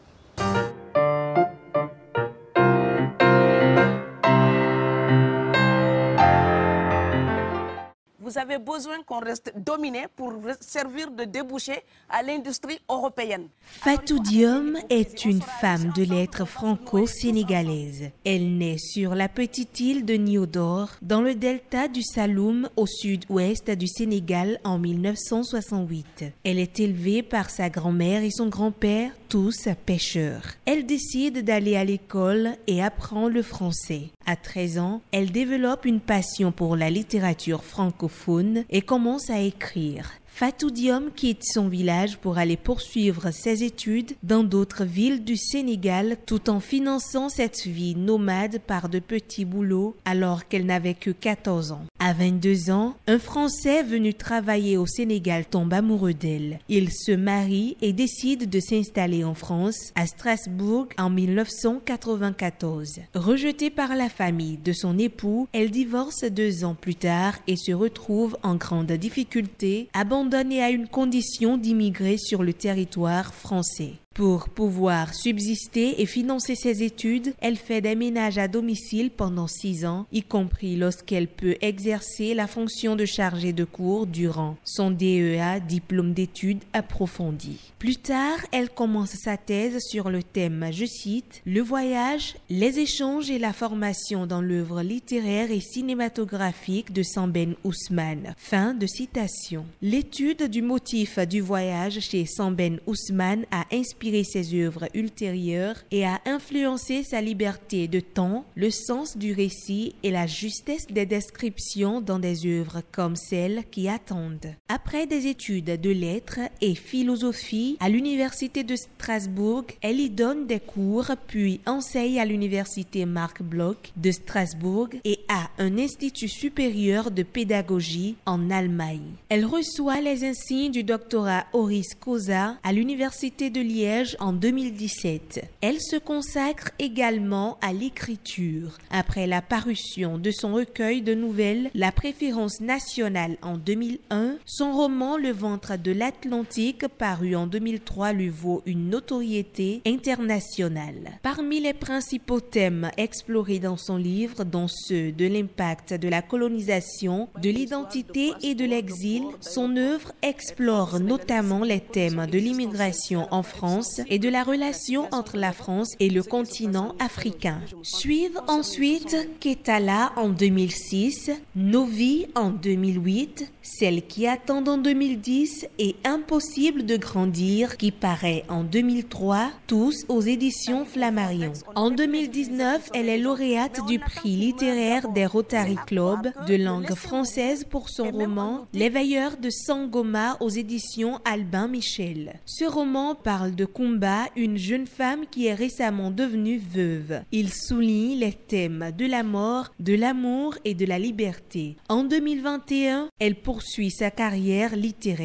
Vous avez besoin qu'on reste dominé pour servir de débouché à l'industrie européenne. Fatou Diom est une femme de lettres franco-sénégalaise. Elle naît sur la petite île de Niodor, dans le delta du Saloum, au sud-ouest du Sénégal, en mille neuf cent soixante-huit. Elle est élevée par sa grand-mère et son grand-père, tous pêcheurs. Elle décide d'aller à l'école et apprend le français. À treize ans, elle développe une passion pour la littérature francophone et commence à écrire. Fatou Diom quitte son village pour aller poursuivre ses études dans d'autres villes du Sénégal tout en finançant cette vie nomade par de petits boulots alors qu'elle n'avait que quatorze ans. À vingt-deux ans, un Français venu travailler au Sénégal tombe amoureux d'elle. Il se marie et décide de s'installer en France, à Strasbourg, en mille neuf cent quatre-vingt-quatorze. Rejetée par la famille de son époux, elle divorce deux ans plus tard et se retrouve en grande difficulté, abandonnée à une condition d'immigrer sur le territoire français. Pour pouvoir subsister et financer ses études, elle fait des ménages à domicile pendant six ans, y compris lorsqu'elle peut exercer la fonction de chargée de cours durant son D E A, diplôme d'études approfondies. Plus tard, elle commence sa thèse sur le thème, je cite, « Le voyage, les échanges et la formation dans l'œuvre littéraire et cinématographique de Sambène Ousmane ». Fin de citation. L'étude du motif du voyage chez Sambène Ousmane a inspiré ses œuvres ultérieures et a influencé sa liberté de temps, le sens du récit et la justesse des descriptions dans des œuvres comme celles qui attendent. Après des études de lettres et philosophie à l'université de Strasbourg, elle y donne des cours puis enseigne à l'université Marc Bloch de Strasbourg et à un institut supérieur de pédagogie en Allemagne. Elle reçoit les insignes du doctorat honoris causa à l'université de Liège en deux mille dix-sept. Elle se consacre également à l'écriture. Après la parution de son recueil de nouvelles La préférence nationale en deux mille un, son roman Le ventre de l'Atlantique paru en deux mille trois lui vaut une notoriété internationale. Parmi les principaux thèmes explorés dans son livre, dont ceux de l'impact de la colonisation, de l'identité et de l'exil, son œuvre explore notamment les thèmes de l'immigration en France et de la relation entre la France et le continent africain. Suivent ensuite Ketala en deux mille six, Nos vies en deux mille huit, Celles qui attendent en deux mille dix et Impossible de grandir qui paraît en deux mille trois, tous aux éditions Flammarion. En deux mille dix-neuf, elle est lauréate du prix littéraire des Rotary Club de langue française pour son roman Les veilleurs de Sangoma aux éditions Albin Michel. Ce roman parle de Kumba, une jeune femme qui est récemment devenue veuve. Il souligne les thèmes de la mort, de l'amour et de la liberté. En deux mille vingt et un, elle poursuit sa carrière littéraire.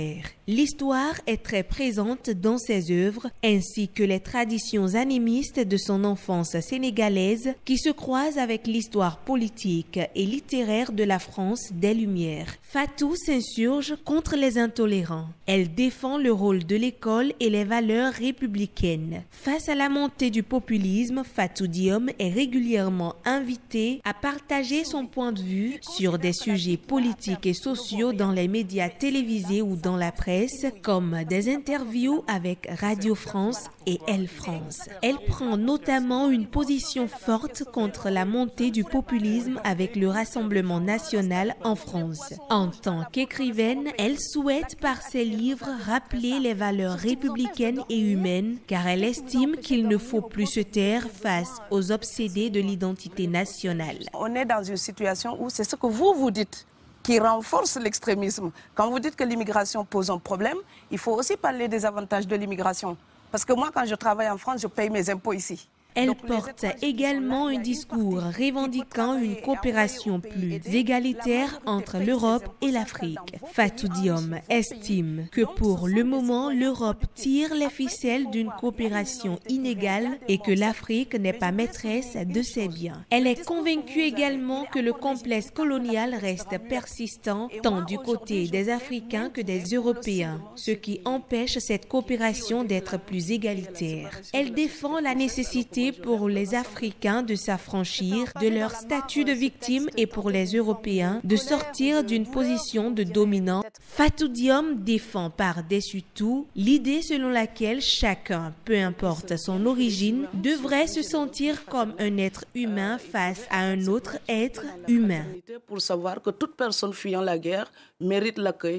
L'histoire est très présente dans ses œuvres, ainsi que les traditions animistes de son enfance sénégalaise qui se croisent avec l'histoire politique et littéraire de la France des Lumières. Fatou s'insurge contre les intolérants. Elle défend le rôle de l'école et les valeurs républicaines. Face à la montée du populisme, Fatou Diome est régulièrement invitée à partager son point de vue sur des sujets politiques et sociaux dans les médias télévisés ou dans la presse, comme des interviews avec Radio France et Elle France. Elle prend notamment une position forte contre la montée du populisme avec le Rassemblement national en France. En tant qu'écrivaine, elle souhaite par ses livres rappeler les valeurs républicaines et humaines, car elle estime qu'il ne faut plus se taire face aux obsédés de l'identité nationale. On est dans une situation où c'est ce que vous vous dites qui renforce l'extrémisme. Quand vous dites que l'immigration pose un problème, il faut aussi parler des avantages de l'immigration. Parce que moi, quand je travaille en France, je paye mes impôts ici. Elle porte également un discours revendiquant une coopération plus égalitaire entre l'Europe et l'Afrique. Fatou Diome estime que pour le moment, l'Europe tire les ficelles d'une coopération inégale et que l'Afrique n'est pas maîtresse de ses biens. Elle est convaincue également que le complexe colonial reste persistant tant du côté des Africains que des Européens, ce qui empêche cette coopération d'être plus égalitaire. Elle défend la nécessité pour les Africains de s'affranchir de leur statut de victime et pour les Européens de sortir d'une position de dominant. Fatou Diome défend par-dessus tout l'idée selon laquelle chacun, peu importe son origine, devrait se sentir comme un être humain face à un autre être humain. Pour savoir que toute personne fuyant la guerre mérite l'accueil.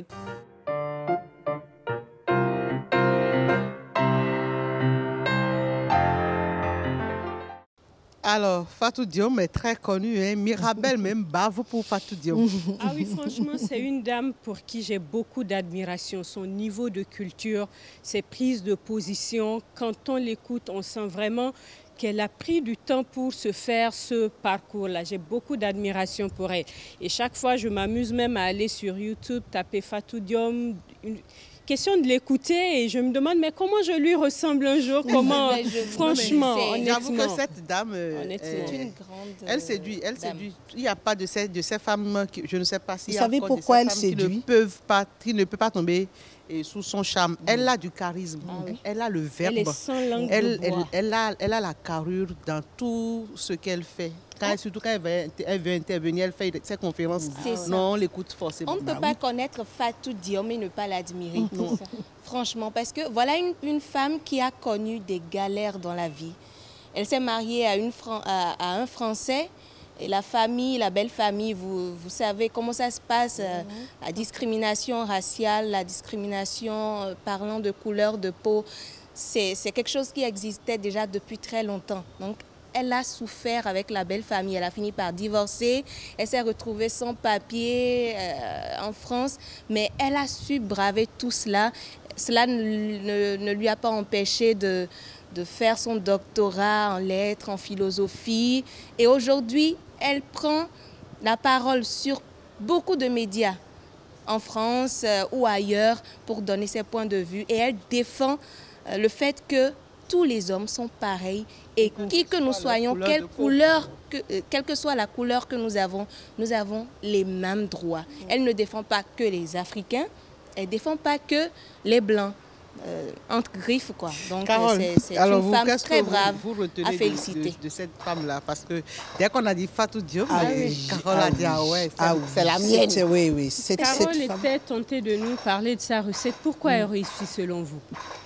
Alors, Fatou Diome est très connue, hein? Mirabel même bave pour Fatou Diome. Ah oui, franchement, c'est une dame pour qui j'ai beaucoup d'admiration. Son niveau de culture, ses prises de position, quand on l'écoute, on sent vraiment qu'elle a pris du temps pour se faire ce parcours-là. J'ai beaucoup d'admiration pour elle. Et chaque fois, je m'amuse même à aller sur YouTube, taper Fatou Diome. Une... Question de l'écouter et je me demande mais comment je lui ressemble un jour, comment je, franchement, honnêtement. J'avoue que cette dame, c'est une grande elle séduit, elle dame. séduit. Il n'y a pas de ces, de ces femmes, qui, je ne sais pas si. Vous savez pourquoi elle séduit? Qui ne peuvent pas, qui ne peut pas tomber et sous son charme. Mm. Elle a du charisme, ah, oui. Elle a le verbe, elle est sans langue elle, de bois. Elle, elle, a, elle a la carrure dans tout ce qu'elle fait. Quand, oh. Surtout quand elle veut, elle veut intervenir, elle fait ses conférences. Ah, non, on l'écoute forcément. On ne peut bah, pas oui. connaître Fatou Diome et ne pas l'admirer. Mm. Franchement, parce que voilà une, une femme qui a connu des galères dans la vie. Elle s'est mariée à, une, à, à un Français. Et la famille, la belle famille, vous, vous savez comment ça se passe, euh, la discrimination raciale, la discrimination euh, parlant de couleur de peau, c'est quelque chose qui existait déjà depuis très longtemps. Donc, elle a souffert avec la belle famille, elle a fini par divorcer, elle s'est retrouvée sans papier euh, en France, mais elle a su braver tout cela. Cela ne, ne, ne lui a pas empêché de, de faire son doctorat en lettres, en philosophie. Et aujourd'hui, elle prend la parole sur beaucoup de médias en France euh, ou ailleurs pour donner ses points de vue. Et elle défend euh, le fait que tous les hommes sont pareils et qui que nous soyons, quelle couleur, que, euh, quelle que soit la couleur que nous avons, nous avons les mêmes droits. Elle ne défend pas que les Africains, elle ne défend pas que les Blancs. Euh, entre griffes quoi. Donc c'est une vous, femme très brave vous, vous à féliciter. De, de, de cette femme-là parce que dès qu'on a dit Fatou Diome, ah oui. Carole ah a dit ah ouais, ah c'est la mienne. Oui, oui. Cette, Carole cette était tentée de nous parler de sa recette. Pourquoi elle réussit selon vous?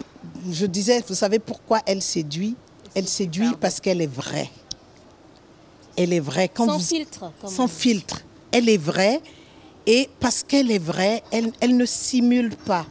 Je disais, vous savez pourquoi elle séduit? Elle séduit parce qu'elle est vraie. Elle est vraie. Quand sans vous... filtre. Sans filtre. Elle est vraie et parce qu'elle est vraie, elle, elle ne simule pas.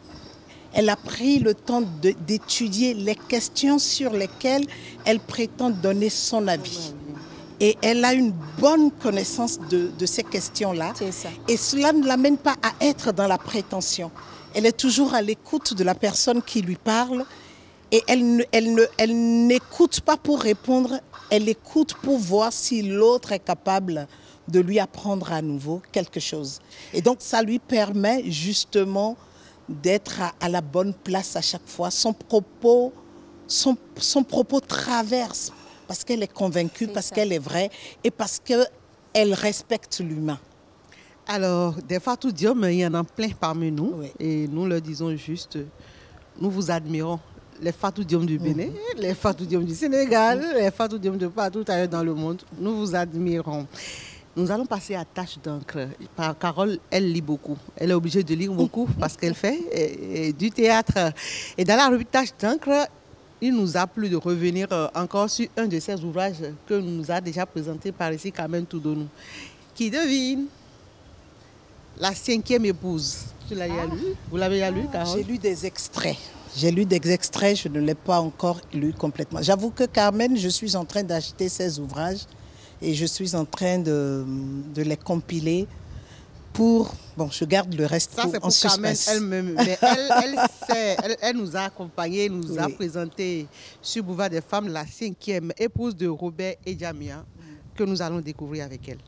Elle a pris le temps d'étudier les questions sur lesquelles elle prétend donner son avis. Et elle a une bonne connaissance de, de ces questions-là. Et cela ne l'amène pas à être dans la prétention. Elle est toujours à l'écoute de la personne qui lui parle. Et elle ne, elle ne, elle n'écoute pas pour répondre, elle écoute pour voir si l'autre est capable de lui apprendre à nouveau quelque chose. Et donc ça lui permet justement d'être à, à la bonne place à chaque fois. Son propos, son, son propos traverse parce qu'elle est convaincue, parce ça. qu'elle est vraie et parce qu'elle respecte l'humain. Alors, des Fatou Diom, il y en a plein parmi nous. Oui. Et nous leur disons juste, nous vous admirons. Les Fatou Diom du Bénin, mmh. les Fatou Diom du Sénégal, mmh. les Fatou Diom de partout ailleurs dans le monde. Nous vous admirons. Nous allons passer à tâche d'encre. Carole, elle lit beaucoup. Elle est obligée de lire beaucoup parce qu'elle fait et, et, du théâtre. Et dans la rubrique tâche d'encre, il nous a plu de revenir encore sur un de ses ouvrages que nous a déjà présenté par ici Carmen Toudonou. Qui devine? La cinquième épouse. Tu l'as ah. lu? Vous l'avez lu, Carole? J'ai lu des extraits. J'ai lu des extraits, je ne l'ai pas encore lu complètement. J'avoue que Carmen, je suis en train d'acheter ses ouvrages et je suis en train de, de les compiler pour... Bon, je garde le reste Ça, pour, c'est pour en Carmen suspense. elle-même. Mais elle, elle, sait, elle, elle nous a accompagnés, nous oui. a présenté sur Boulevard des Femmes la cinquième épouse de Robert Edjamia mm. que nous allons découvrir avec elle.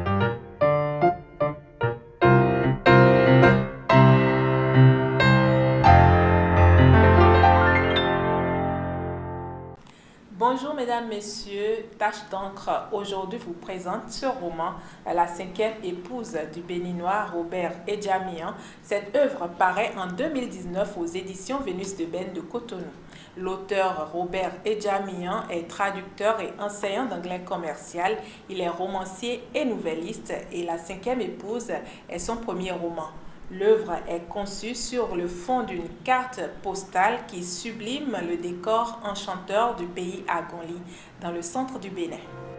Bonjour mesdames, messieurs, Tâche d'encre aujourd'hui vous présente ce roman, La cinquième épouse du béninois Robert Edjamia. Cette œuvre paraît en deux mille dix-neuf aux éditions Vénus de Ben de Cotonou. L'auteur Robert Edjamia est traducteur et enseignant d'anglais commercial. Il est romancier et nouvelliste et La cinquième épouse est son premier roman. L'œuvre est conçue sur le fond d'une carte postale qui sublime le décor enchanteur du pays Agonli, dans le centre du Bénin.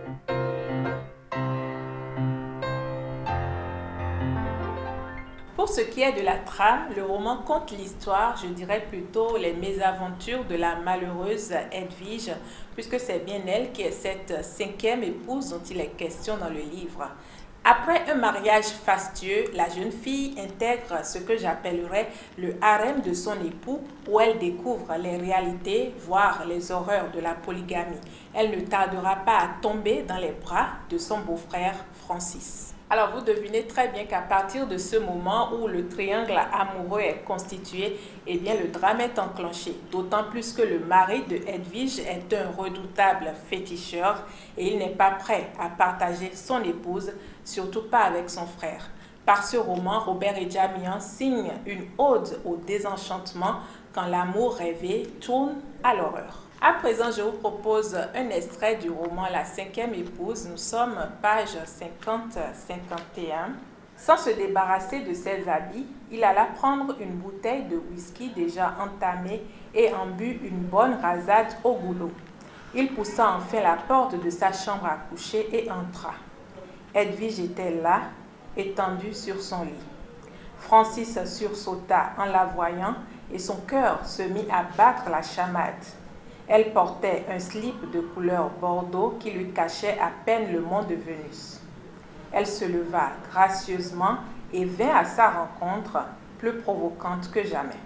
Pour ce qui est de la trame, le roman conte l'histoire, je dirais plutôt les mésaventures de la malheureuse Edwige, puisque c'est bien elle qui est cette cinquième épouse dont il est question dans le livre. Après un mariage fastueux, la jeune fille intègre ce que j'appellerais le harem de son époux, où elle découvre les réalités, voire les horreurs de la polygamie. Elle ne tardera pas à tomber dans les bras de son beau-frère Francis. Alors vous devinez très bien qu'à partir de ce moment où le triangle amoureux est constitué, eh bien le drame est enclenché. D'autant plus que le mari de Edwige est un redoutable féticheur et il n'est pas prêt à partager son épouse, surtout pas avec son frère. Par ce roman, Robert Edjamia signe une ode au désenchantement quand l'amour rêvé tourne à l'horreur. À présent, je vous propose un extrait du roman La cinquième épouse. Nous sommes page cinquante à cinquante et un. Sans se débarrasser de ses habits, il alla prendre une bouteille de whisky déjà entamée et en but une bonne rasade au goulot. Il poussa enfin la porte de sa chambre à coucher et entra. Edwige était là, étendue sur son lit. Francis sursauta en la voyant et son cœur se mit à battre la chamade. Elle portait un slip de couleur bordeaux qui lui cachait à peine le mont de Vénus. Elle se leva gracieusement et vint à sa rencontre, plus provocante que jamais.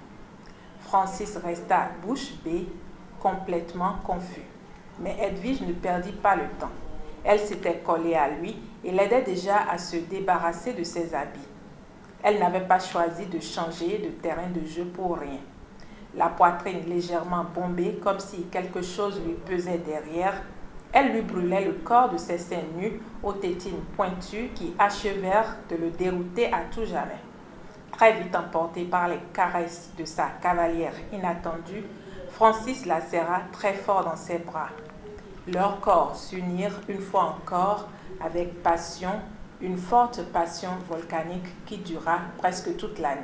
Francis resta bouche bée, complètement confus. Mais Edwige ne perdit pas le temps. Elle s'était collée à lui et l'aidait déjà à se débarrasser de ses habits. Elle n'avait pas choisi de changer de terrain de jeu pour rien. La poitrine légèrement bombée, comme si quelque chose lui pesait derrière, elle lui brûlait le corps de ses seins nus aux tétines pointues qui achevèrent de le dérouter à tout jamais. Très vite emporté par les caresses de sa cavalière inattendue, Francis la serra très fort dans ses bras. Leurs corps s'unirent une fois encore avec passion, une forte passion volcanique qui dura presque toute la nuit.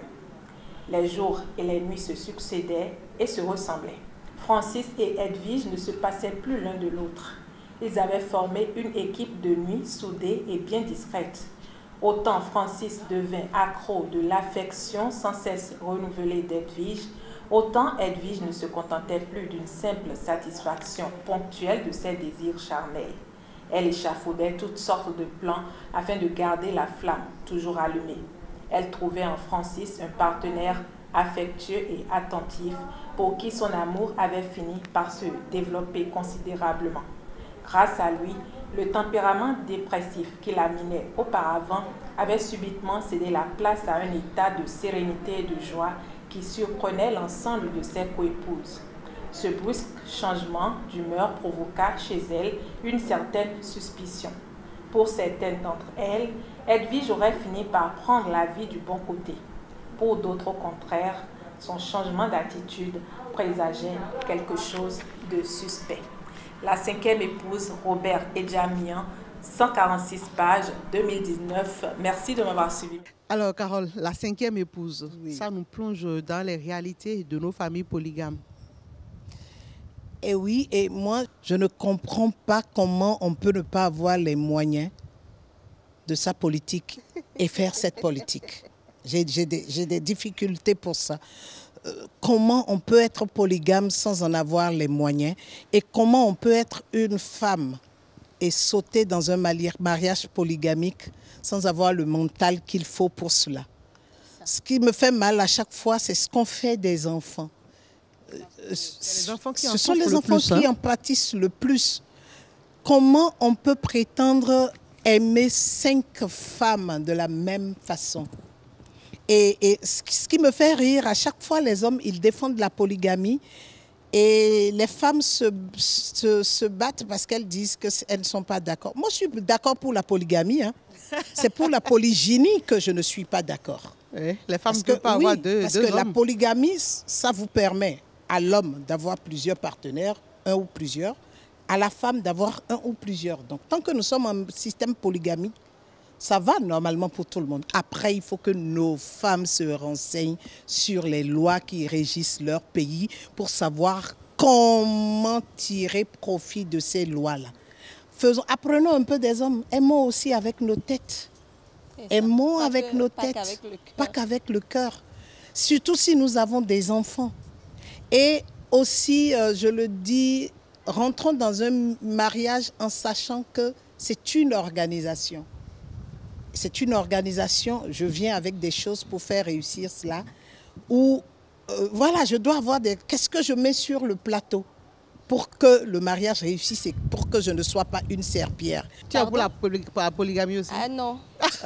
Les jours et les nuits se succédaient et se ressemblaient. Francis et Edwige ne se passaient plus l'un de l'autre. Ils avaient formé une équipe de nuit soudée et bien discrète. Autant Francis devint accro de l'affection sans cesse renouvelée d'Edwige, autant Edwige ne se contentait plus d'une simple satisfaction ponctuelle de ses désirs charnels. Elle échafaudait toutes sortes de plans afin de garder la flamme toujours allumée. Elle trouvait en Francis un partenaire affectueux et attentif pour qui son amour avait fini par se développer considérablement. Grâce à lui, le tempérament dépressif qui la minait auparavant avait subitement cédé la place à un état de sérénité et de joie qui surprenait l'ensemble de ses coépouses. Ce brusque changement d'humeur provoqua chez elle une certaine suspicion. Pour certaines d'entre elles, Edwige aurait fini par prendre la vie du bon côté. Pour d'autres, au contraire, son changement d'attitude présageait quelque chose de suspect. La cinquième épouse, Robert Edjamian, cent quarante-six pages, deux mille dix-neuf. Merci de m'avoir suivi. Alors, Carole, la cinquième épouse, oui. Ça nous plonge dans les réalités de nos familles polygames. Et oui, et moi, je ne comprends pas comment on peut ne pas avoir les moyens de sa politique et faire cette politique. J'ai des, j'ai des difficultés pour ça. Euh, comment on peut être polygame sans en avoir les moyens et comment on peut être une femme et sauter dans un mariage polygamique sans avoir le mental qu'il faut pour cela. Ce qui me fait mal à chaque fois, c'est ce qu'on fait des enfants. Euh, les enfants qui ce sont les enfants plus, qui hein? en pâtissent le plus. Comment on peut prétendre aimer cinq femmes de la même façon? Et, et ce qui me fait rire, à chaque fois, les hommes, ils défendent la polygamie et les femmes se, se, se battent parce qu'elles disent qu'elles ne sont pas d'accord. Moi, je suis d'accord pour la polygamie. Hein. C'est pour la polygynie que je ne suis pas d'accord. Oui, les femmes ne peuvent pas oui, avoir deux, parce deux que hommes. La polygamie, ça vous permet à l'homme d'avoir plusieurs partenaires, un ou plusieurs, à la femme d'avoir un ou plusieurs. Donc, tant que nous sommes en système polygamique, ça va normalement pour tout le monde. Après, il faut que nos femmes se renseignent sur les lois qui régissent leur pays pour savoir comment tirer profit de ces lois-là. Faisons, apprenons un peu des hommes. Aimons aussi avec nos têtes. Aimons pas avec que, nos pas têtes, pas qu'avec le cœur. Surtout si nous avons des enfants. Et aussi, euh, je le dis, rentrons dans un mariage en sachant que c'est une organisation. C'est une organisation, je viens avec des choses pour faire réussir cela, où, euh, voilà, je dois avoir des... Qu'est-ce que je mets sur le plateau pour que le mariage réussisse et pour que je ne sois pas une serpillère. Tu es pour la, poly pour la polygamie aussi? Ah non.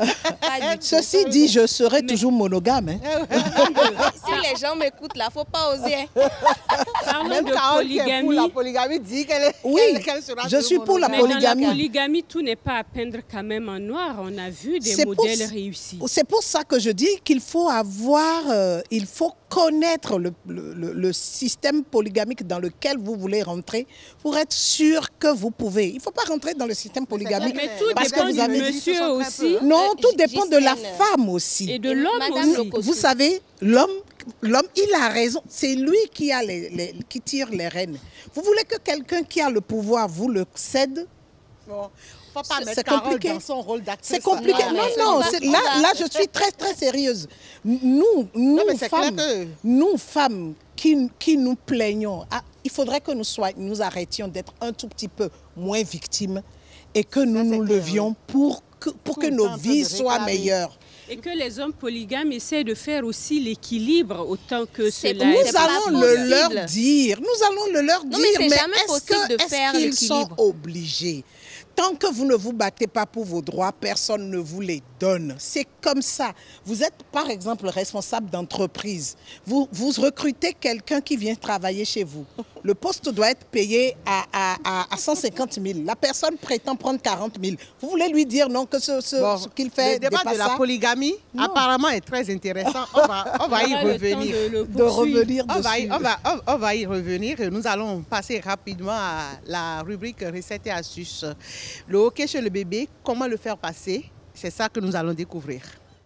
Ceci dit, je serai mais... toujours monogame. Hein. Si les gens m'écoutent là, il ne faut pas oser. Parlons Même de polygamie. Pour la polygamie dit qu'elle est. Oui, qu qu sera je suis pour la mais polygamie. Dans la polygamie, tout n'est pas à peindre quand même en noir. On a vu des modèles pour, réussis. C'est pour ça que je dis qu'il faut avoir, euh, il faut connaître le, le, le, le système polygamique dans lequel vous voulez rentrer pour être sûr que vous pouvez. Il ne faut pas rentrer dans le système polygamique. Mais tout parce dépend que vous du avez monsieur aussi. Non, tout dépend Gislaine. de la femme aussi. Et de l'homme aussi. Vous savez, l'homme, l'homme, il a raison. C'est lui qui, a les, les, qui tire les rênes. Vous voulez que quelqu'un qui a le pouvoir vous le cède? Bon. Faut pas mettre Carole dans son rôle d'actrice. C'est compliqué. Non, non, non là, là, je suis très, très sérieuse. Nous, nous, non, femmes, que... nous femmes qui, qui nous plaignons, ah, il faudrait que nous, soyons, nous arrêtions d'être un tout petit peu moins victimes et que nous Ça, nous levions oui. pour que, pour que nos vies soient meilleures. Et que les hommes polygames essaient de faire aussi l'équilibre autant que cela. Nous allons le leur dire. Nous allons le leur non, dire. Mais, mais est-ce que, est-ce est qu'ils sont obligés? Tant que vous ne vous battez pas pour vos droits, personne ne vous les donne. C'est comme ça. Vous êtes, par exemple, responsable d'entreprise. Vous, vous recrutez quelqu'un qui vient travailler chez vous. Le poste doit être payé à, à, à, à cent cinquante mille. La personne prétend prendre quarante mille. Vous voulez lui dire non, que ce, ce, bon, ce qu'il fait le débat de la ça? polygamie, non. apparemment, est très intéressant. On va, on va y revenir. De, de revenir on, va y, dessus. on, va, on, on va y revenir. Et nous allons passer rapidement à la rubrique recettes et astuces. Le hockey chez le bébé, comment le faire passer? C'est ça que nous allons découvrir.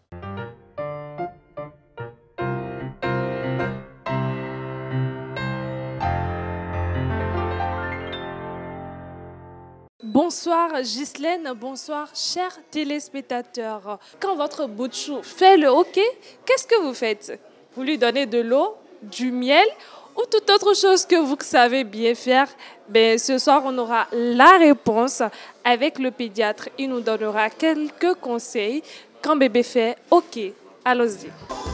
Bonsoir Gislaine, bonsoir chers téléspectateurs. Quand votre bout de chou fait le hockey, qu'est-ce que vous faites? Vous lui donnez de l'eau, du miel ou toute autre chose que vous savez bien faire? Ben, ce soir, on aura la réponse avec le pédiatre. Il nous donnera quelques conseils quand bébé fait hockey. Allons-y.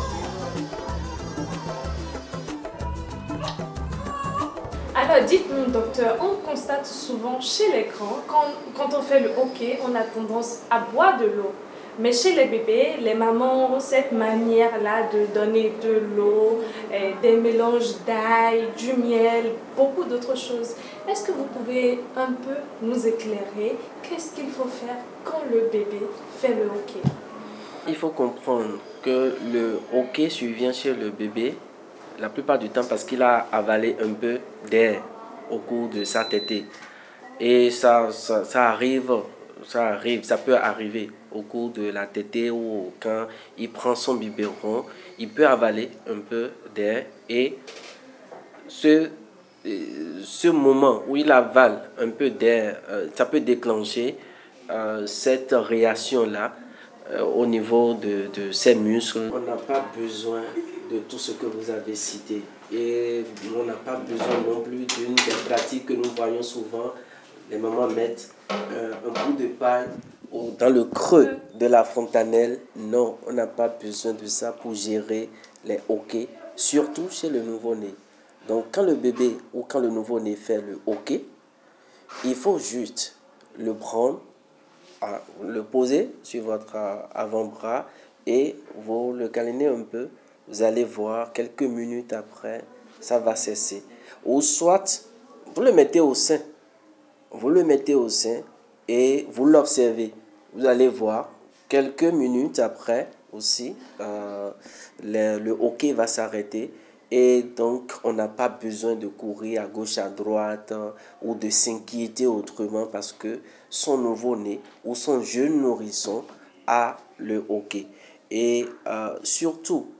Alors, dites-nous, docteur, on constate souvent chez les grands, quand, quand on fait le hockey, on a tendance à boire de l'eau. Mais chez les bébés, les mamans ont cette manière-là de donner de l'eau, des mélanges d'ail, du miel, beaucoup d'autres choses. Est-ce que vous pouvez un peu nous éclairer? Qu'est-ce qu'il faut faire quand le bébé fait le hockey? Il faut comprendre que le hockey survient chez le bébé la plupart du temps parce qu'il a avalé un peu d'air au cours de sa tétée. Et ça, ça, ça arrive, ça arrive, ça peut arriver au cours de la tétée ou quand il prend son biberon, il peut avaler un peu d'air et ce, ce moment où il avale un peu d'air, ça peut déclencher euh, cette réaction-là euh, au niveau de, de ses muscles. On n'a pas besoin de tout ce que vous avez cité et on n'a pas besoin non plus d'une des pratiques que nous voyons souvent. Les mamans mettent euh, un bout de paille dans le creux de la fontanelle. Non, on n'a pas besoin de ça pour gérer les hockey, surtout chez le nouveau-né. Donc quand le bébé ou quand le nouveau-né fait le hockey, il faut juste le prendre, le poser sur votre avant-bras et vous le câliner un peu. Vous allez voir, quelques minutes après, ça va cesser. Ou soit, vous le mettez au sein. Vous le mettez au sein et vous l'observez. Vous allez voir, quelques minutes après aussi, euh, le, le hockey va s'arrêter. Et donc, on n'a pas besoin de courir à gauche, à droite euh, ou de s'inquiéter autrement parce que son nouveau-né ou son jeune nourrisson a le hockey. Et euh, surtout,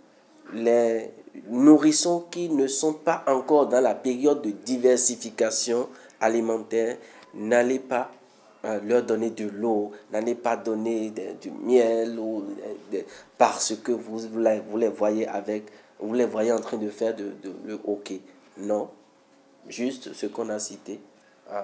les nourrissons qui ne sont pas encore dans la période de diversification alimentaire, n'allez pas euh, leur donner de l'eau, n'allez pas donner de, du miel ou de, de, parce que vous, vous, les, vous les voyez avec, vous les voyez en train de faire de, de, le hockey. Non, juste ce qu'on a cité. Euh,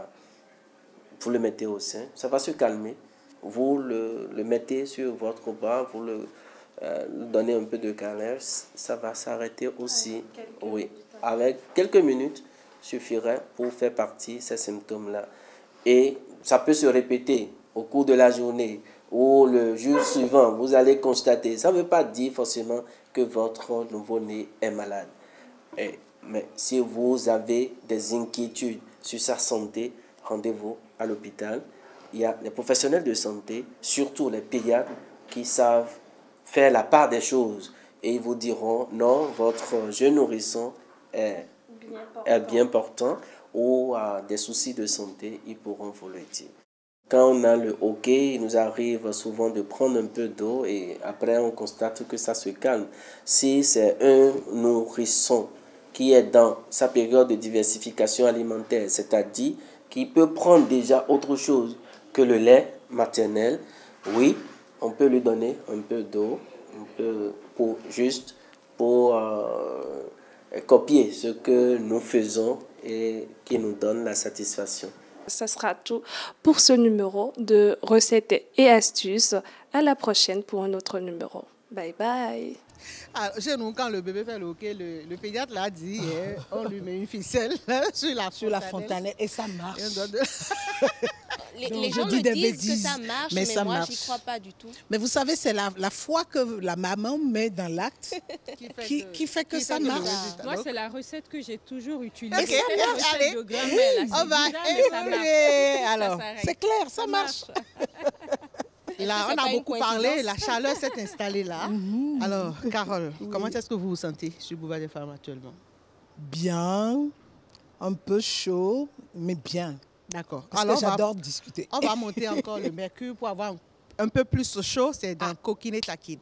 vous le mettez au sein, ça va se calmer. Vous le, le mettez sur votre bras, vous le Euh, donner un peu de câlin, ça va s'arrêter aussi. Oui, avec quelques minutes suffirait pour faire partie de ces symptômes-là. Et ça peut se répéter au cours de la journée ou le jour suivant, vous allez constater. Ça ne veut pas dire forcément que votre nouveau-né est malade. Et, mais si vous avez des inquiétudes sur sa santé, rendez-vous à l'hôpital. Il y a les professionnels de santé, surtout les pédiatres, qui savent faire la part des choses et ils vous diront non, votre jeune nourrisson est bien portant, est bien portant ou a des soucis de santé, ils pourront vous le dire. Quand on a le hockey, il nous arrive souvent de prendre un peu d'eau et après on constate que ça se calme. Si c'est un nourrisson qui est dans sa période de diversification alimentaire, c'est-à-dire qu'il peut prendre déjà autre chose que le lait maternel, oui, on peut lui donner un peu d'eau, un peu pour, juste pour euh, copier ce que nous faisons et qui nous donne la satisfaction. Ça sera tout pour ce numéro de recettes et astuces. À la prochaine pour un autre numéro. Bye bye. Alors, chez nous, quand le bébé fait le hockey, le, le pédiatre l'a dit, hein, on lui met une ficelle sur la sur la fontanelle et ça marche. Les, Donc, les je gens dis me des disent bêtises, que ça marche, mais, mais, ça moi, marche. j'y crois pas du tout. Mais vous savez, c'est la, la foi que la maman met dans l'acte qui, qui, qui fait que qui ça fait marche. Que Moi, c'est la recette que j'ai toujours utilisée. Okay. C'est la recette Allez. de grand-mère. On va évoluer. Alors, c'est clair, ça, ça marche. Là, on a beaucoup parlé, la chaleur s'est installée là. Mm-hmm. Alors, Carole, oui. Comment est-ce que vous vous sentez sur Boulevard des Femmes actuellement? Bien, un peu chaud, mais bien. D'accord. Parce Alors, que j'adore discuter. On va monter encore le mercure pour avoir un peu plus chaud, c'est dans ah. Coquine et Taquine.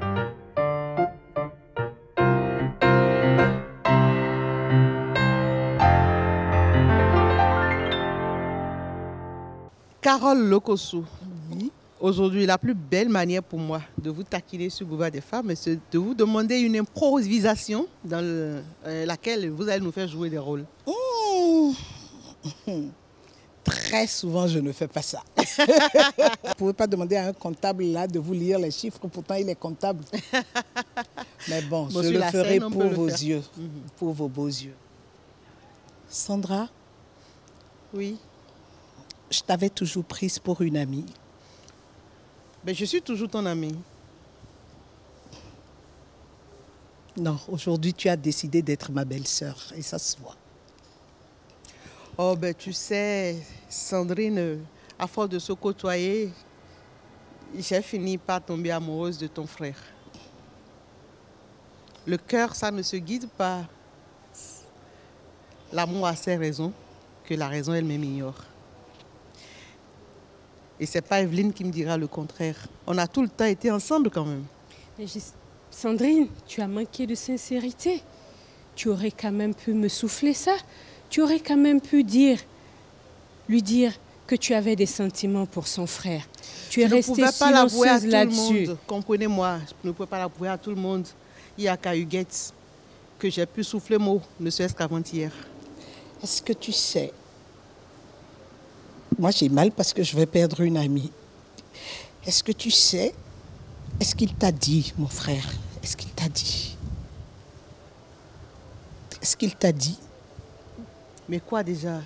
Carole Lokossou. Oui. Aujourd'hui, la plus belle manière pour moi de vous taquiner sur Boulevard des Femmes, c'est de vous demander une improvisation dans le, euh, laquelle vous allez nous faire jouer des rôles. Mmh. Très souvent, je ne fais pas ça. Vous ne pouvez pas demander à un comptable là de vous lire les chiffres, pourtant il est comptable. Mais bon, bon je le ferai scène, pour vos yeux, mmh. pour vos beaux yeux. Sandra? Oui. Je t'avais toujours prise pour une amie. Ben, je suis toujours ton amie. Non, aujourd'hui, tu as décidé d'être ma belle-sœur et ça se voit. Oh, ben, tu sais, Sandrine, à force de se côtoyer, j'ai fini par tomber amoureuse de ton frère. Le cœur, ça ne se guide pas. L'amour a ses raisons que la raison elle-même ignore. Et c'est pas Evelyne qui me dira le contraire. On a tout le temps été ensemble quand même. Mais je... Sandrine, tu as manqué de sincérité. Tu aurais quand même pu me souffler ça. Tu aurais quand même pu dire, lui dire que tu avais des sentiments pour son frère. Tu es restée silencieuse là-dessus. Comprenez-moi, je ne pouvais pas l'avouer à tout le monde. Il n'y a qu'à Huguette que j'ai pu souffler mot, ne serait-ce qu'avant-hier. Est-ce que tu sais, moi j'ai mal parce que je vais perdre une amie. Est-ce que tu sais, est-ce qu'il t'a dit, mon frère, est-ce qu'il t'a dit Est-ce qu'il t'a dit Mais quoi déjà?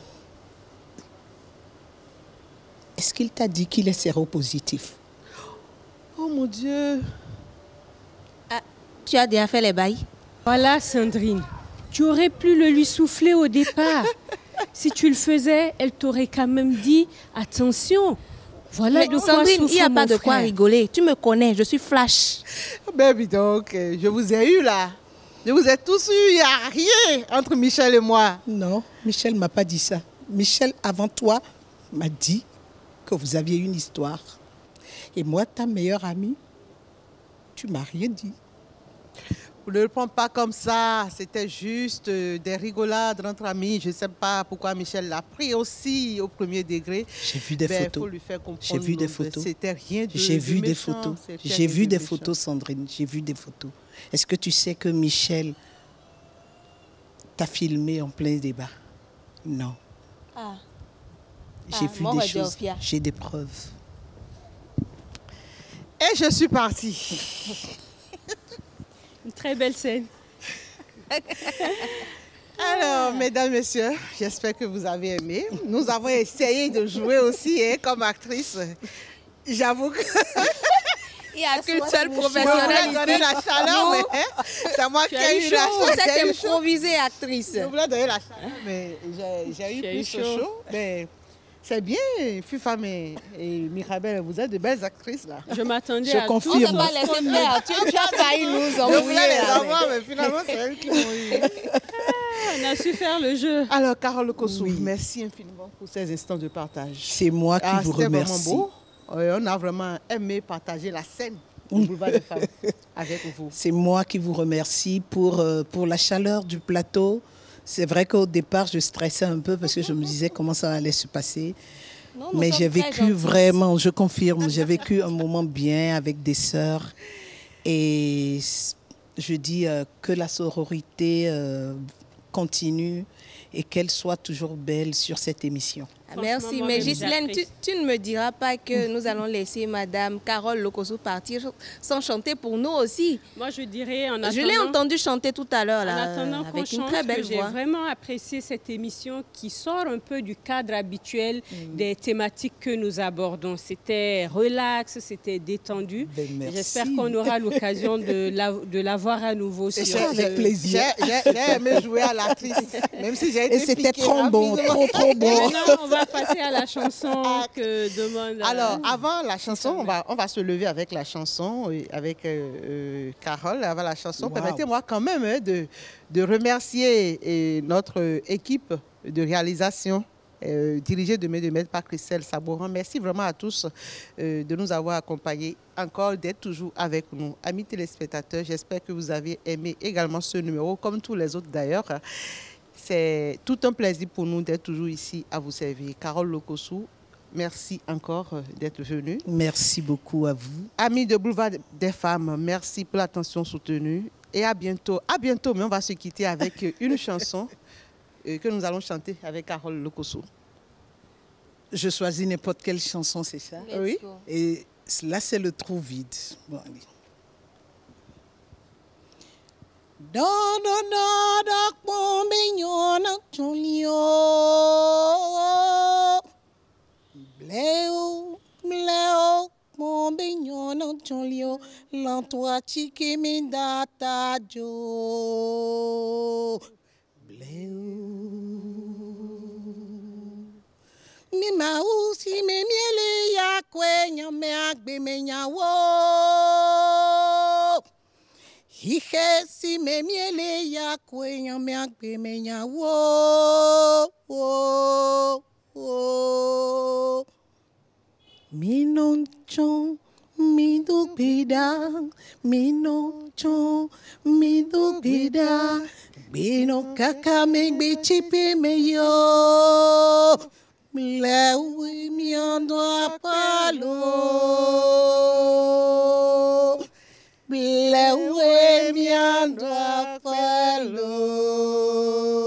Est-ce qu'il t'a dit qu'il est séropositif? Oh mon Dieu! Ah, tu as déjà fait les bails? Voilà, Sandrine. Tu aurais pu le lui souffler au départ. Si tu le faisais, elle t'aurait quand même dit attention. Voilà Mais de quoi Sandrine, souffre il n'y a mon pas de quoi frère. rigoler. Tu me connais, je suis flash. Baby, donc, je vous ai eu là. Je vous ai tous eu, il n'y a rien entre Michel et moi. Non, Michel ne m'a pas dit ça. Michel, avant toi, m'a dit que vous aviez une histoire. Et moi, ta meilleure amie, tu m'as rien dit. Vous ne le prenez pas comme ça. C'était juste euh, des rigolades entre amis. Je ne sais pas pourquoi Michel l'a pris aussi au premier degré. J'ai vu des ben, photos. Faut lui faire comprendre. J'ai vu des photos. C'était rien de J'ai vu de des méchant, photos. c'était J'ai rien vu de des méchant. photos, Sandrine. J'ai vu des photos. Est-ce que tu sais que Michel t'a filmé en plein débat? Non. Ah. J'ai Ah, vu moi, des ouais, choses. Delphia. J'ai des preuves. Et je suis partie. Une très belle scène. Alors, mesdames, messieurs, j'espère que vous avez aimé. Nous avons essayé de jouer aussi hein, comme actrice. J'avoue que... Il n'y a qu'une Moi, seule je me professionnelle suis donné ici. la chaleur, Nous, mais hein, c'est moi tu qui as ai eu eu la chaud. chaleur. Vous êtes J'ai eu chaud. improvisée, actrice. Je voulais donner la chaleur, mais j'ai j'ai eu J'ai eu plus chaud. chaud. Mais c'est bien, Fufam et, et Mirabel, vous êtes de belles actrices là. Je m'attendais Je à confirme. On ne tout. s'est pas laissé faire. Tu, tu as failli nous Je voulais embrouiller. les là, avoir, mais- mais finalement, c'est elles qui m'ont eu. On a su faire le jeu. Alors, Carole Kossou, Oui. merci infiniment pour ces instants de partage. C'est moi qui Ah, vous c'était remercie. vraiment beau. Euh, on a vraiment aimé partager la scène du Boulevard des Femmes avec vous. C'est moi qui vous remercie pour, euh, pour la chaleur du plateau. C'est vrai qu'au départ, je stressais un peu parce que je me disais comment ça allait se passer. Non, nous Mais sommes j'ai très vécu gentils. vraiment, je confirme, j'ai vécu un moment bien avec des sœurs. Et je dis euh, que la sororité euh, continue et qu'elle soit toujours belle sur cette émission. Ah, merci, Franchement, mais moi-même, Ghislaine, tu, j'apprécie. tu ne me diras pas que nous allons laisser Madame Carole Lokoso partir sans chanter pour nous aussi. Moi, je dirais en Je l'ai attendant- entendu chanter tout à l'heure En là, attendant qu'on avec une chante, très que belle j'ai voix. vraiment apprécié cette émission qui sort un peu du cadre habituel des thématiques que nous abordons. C'était relax, c'était détendu. Ben, merci. J'espère qu'on aura l'occasion de la, de la voir à nouveau. Et sur- j'ai- avec j'ai- plaisir. J'ai j'ai- j'ai aimé jouer à l'actrice, même si j'ai été Et c'était piquée trop bon, rapidement. trop trop bon. Maintenant, on va passer à la chanson que demande... euh, Alors, avant la chanson, on va, on va se lever avec la chanson, euh, avec euh, euh, Carole, avant la chanson. Wow. Permettez-moi quand même hein, de, de remercier euh, notre euh, équipe de réalisation euh, dirigée de mes maître par Christelle Sabouran. Merci vraiment à tous euh, de nous avoir accompagnés, encore d'être toujours avec nous. Amis téléspectateurs, j'espère que vous avez aimé également ce numéro, comme tous les autres d'ailleurs. C'est tout un plaisir pour nous d'être toujours ici à vous servir. Carole Lokossou, merci encore euh, d'être venue. Merci beaucoup à vous. Amis de Boulevard des Femmes, merci pour l'attention soutenue. Et à bientôt. À bientôt, mais on va se quitter avec euh, une chanson euh, que nous allons chanter avec Carole Lokossou. Je choisis n'importe quelle chanson, c'est ça? Let's Oui. go. Et là, c'est le trou vide. Bon, allez. Da da da da pombe na chulio bleu bleu pombe chonlio l'antoa chiki mindata jo mi mausi me miele ya kwenye me agbe me nyawo Hije si me miele ya kwenye me agbe me nyawo Mi non chon mi dubida mi non chon mi dubida Bino kaka me gbe chipe me yo Lewi mi ando apalo Lewi mi ando apalo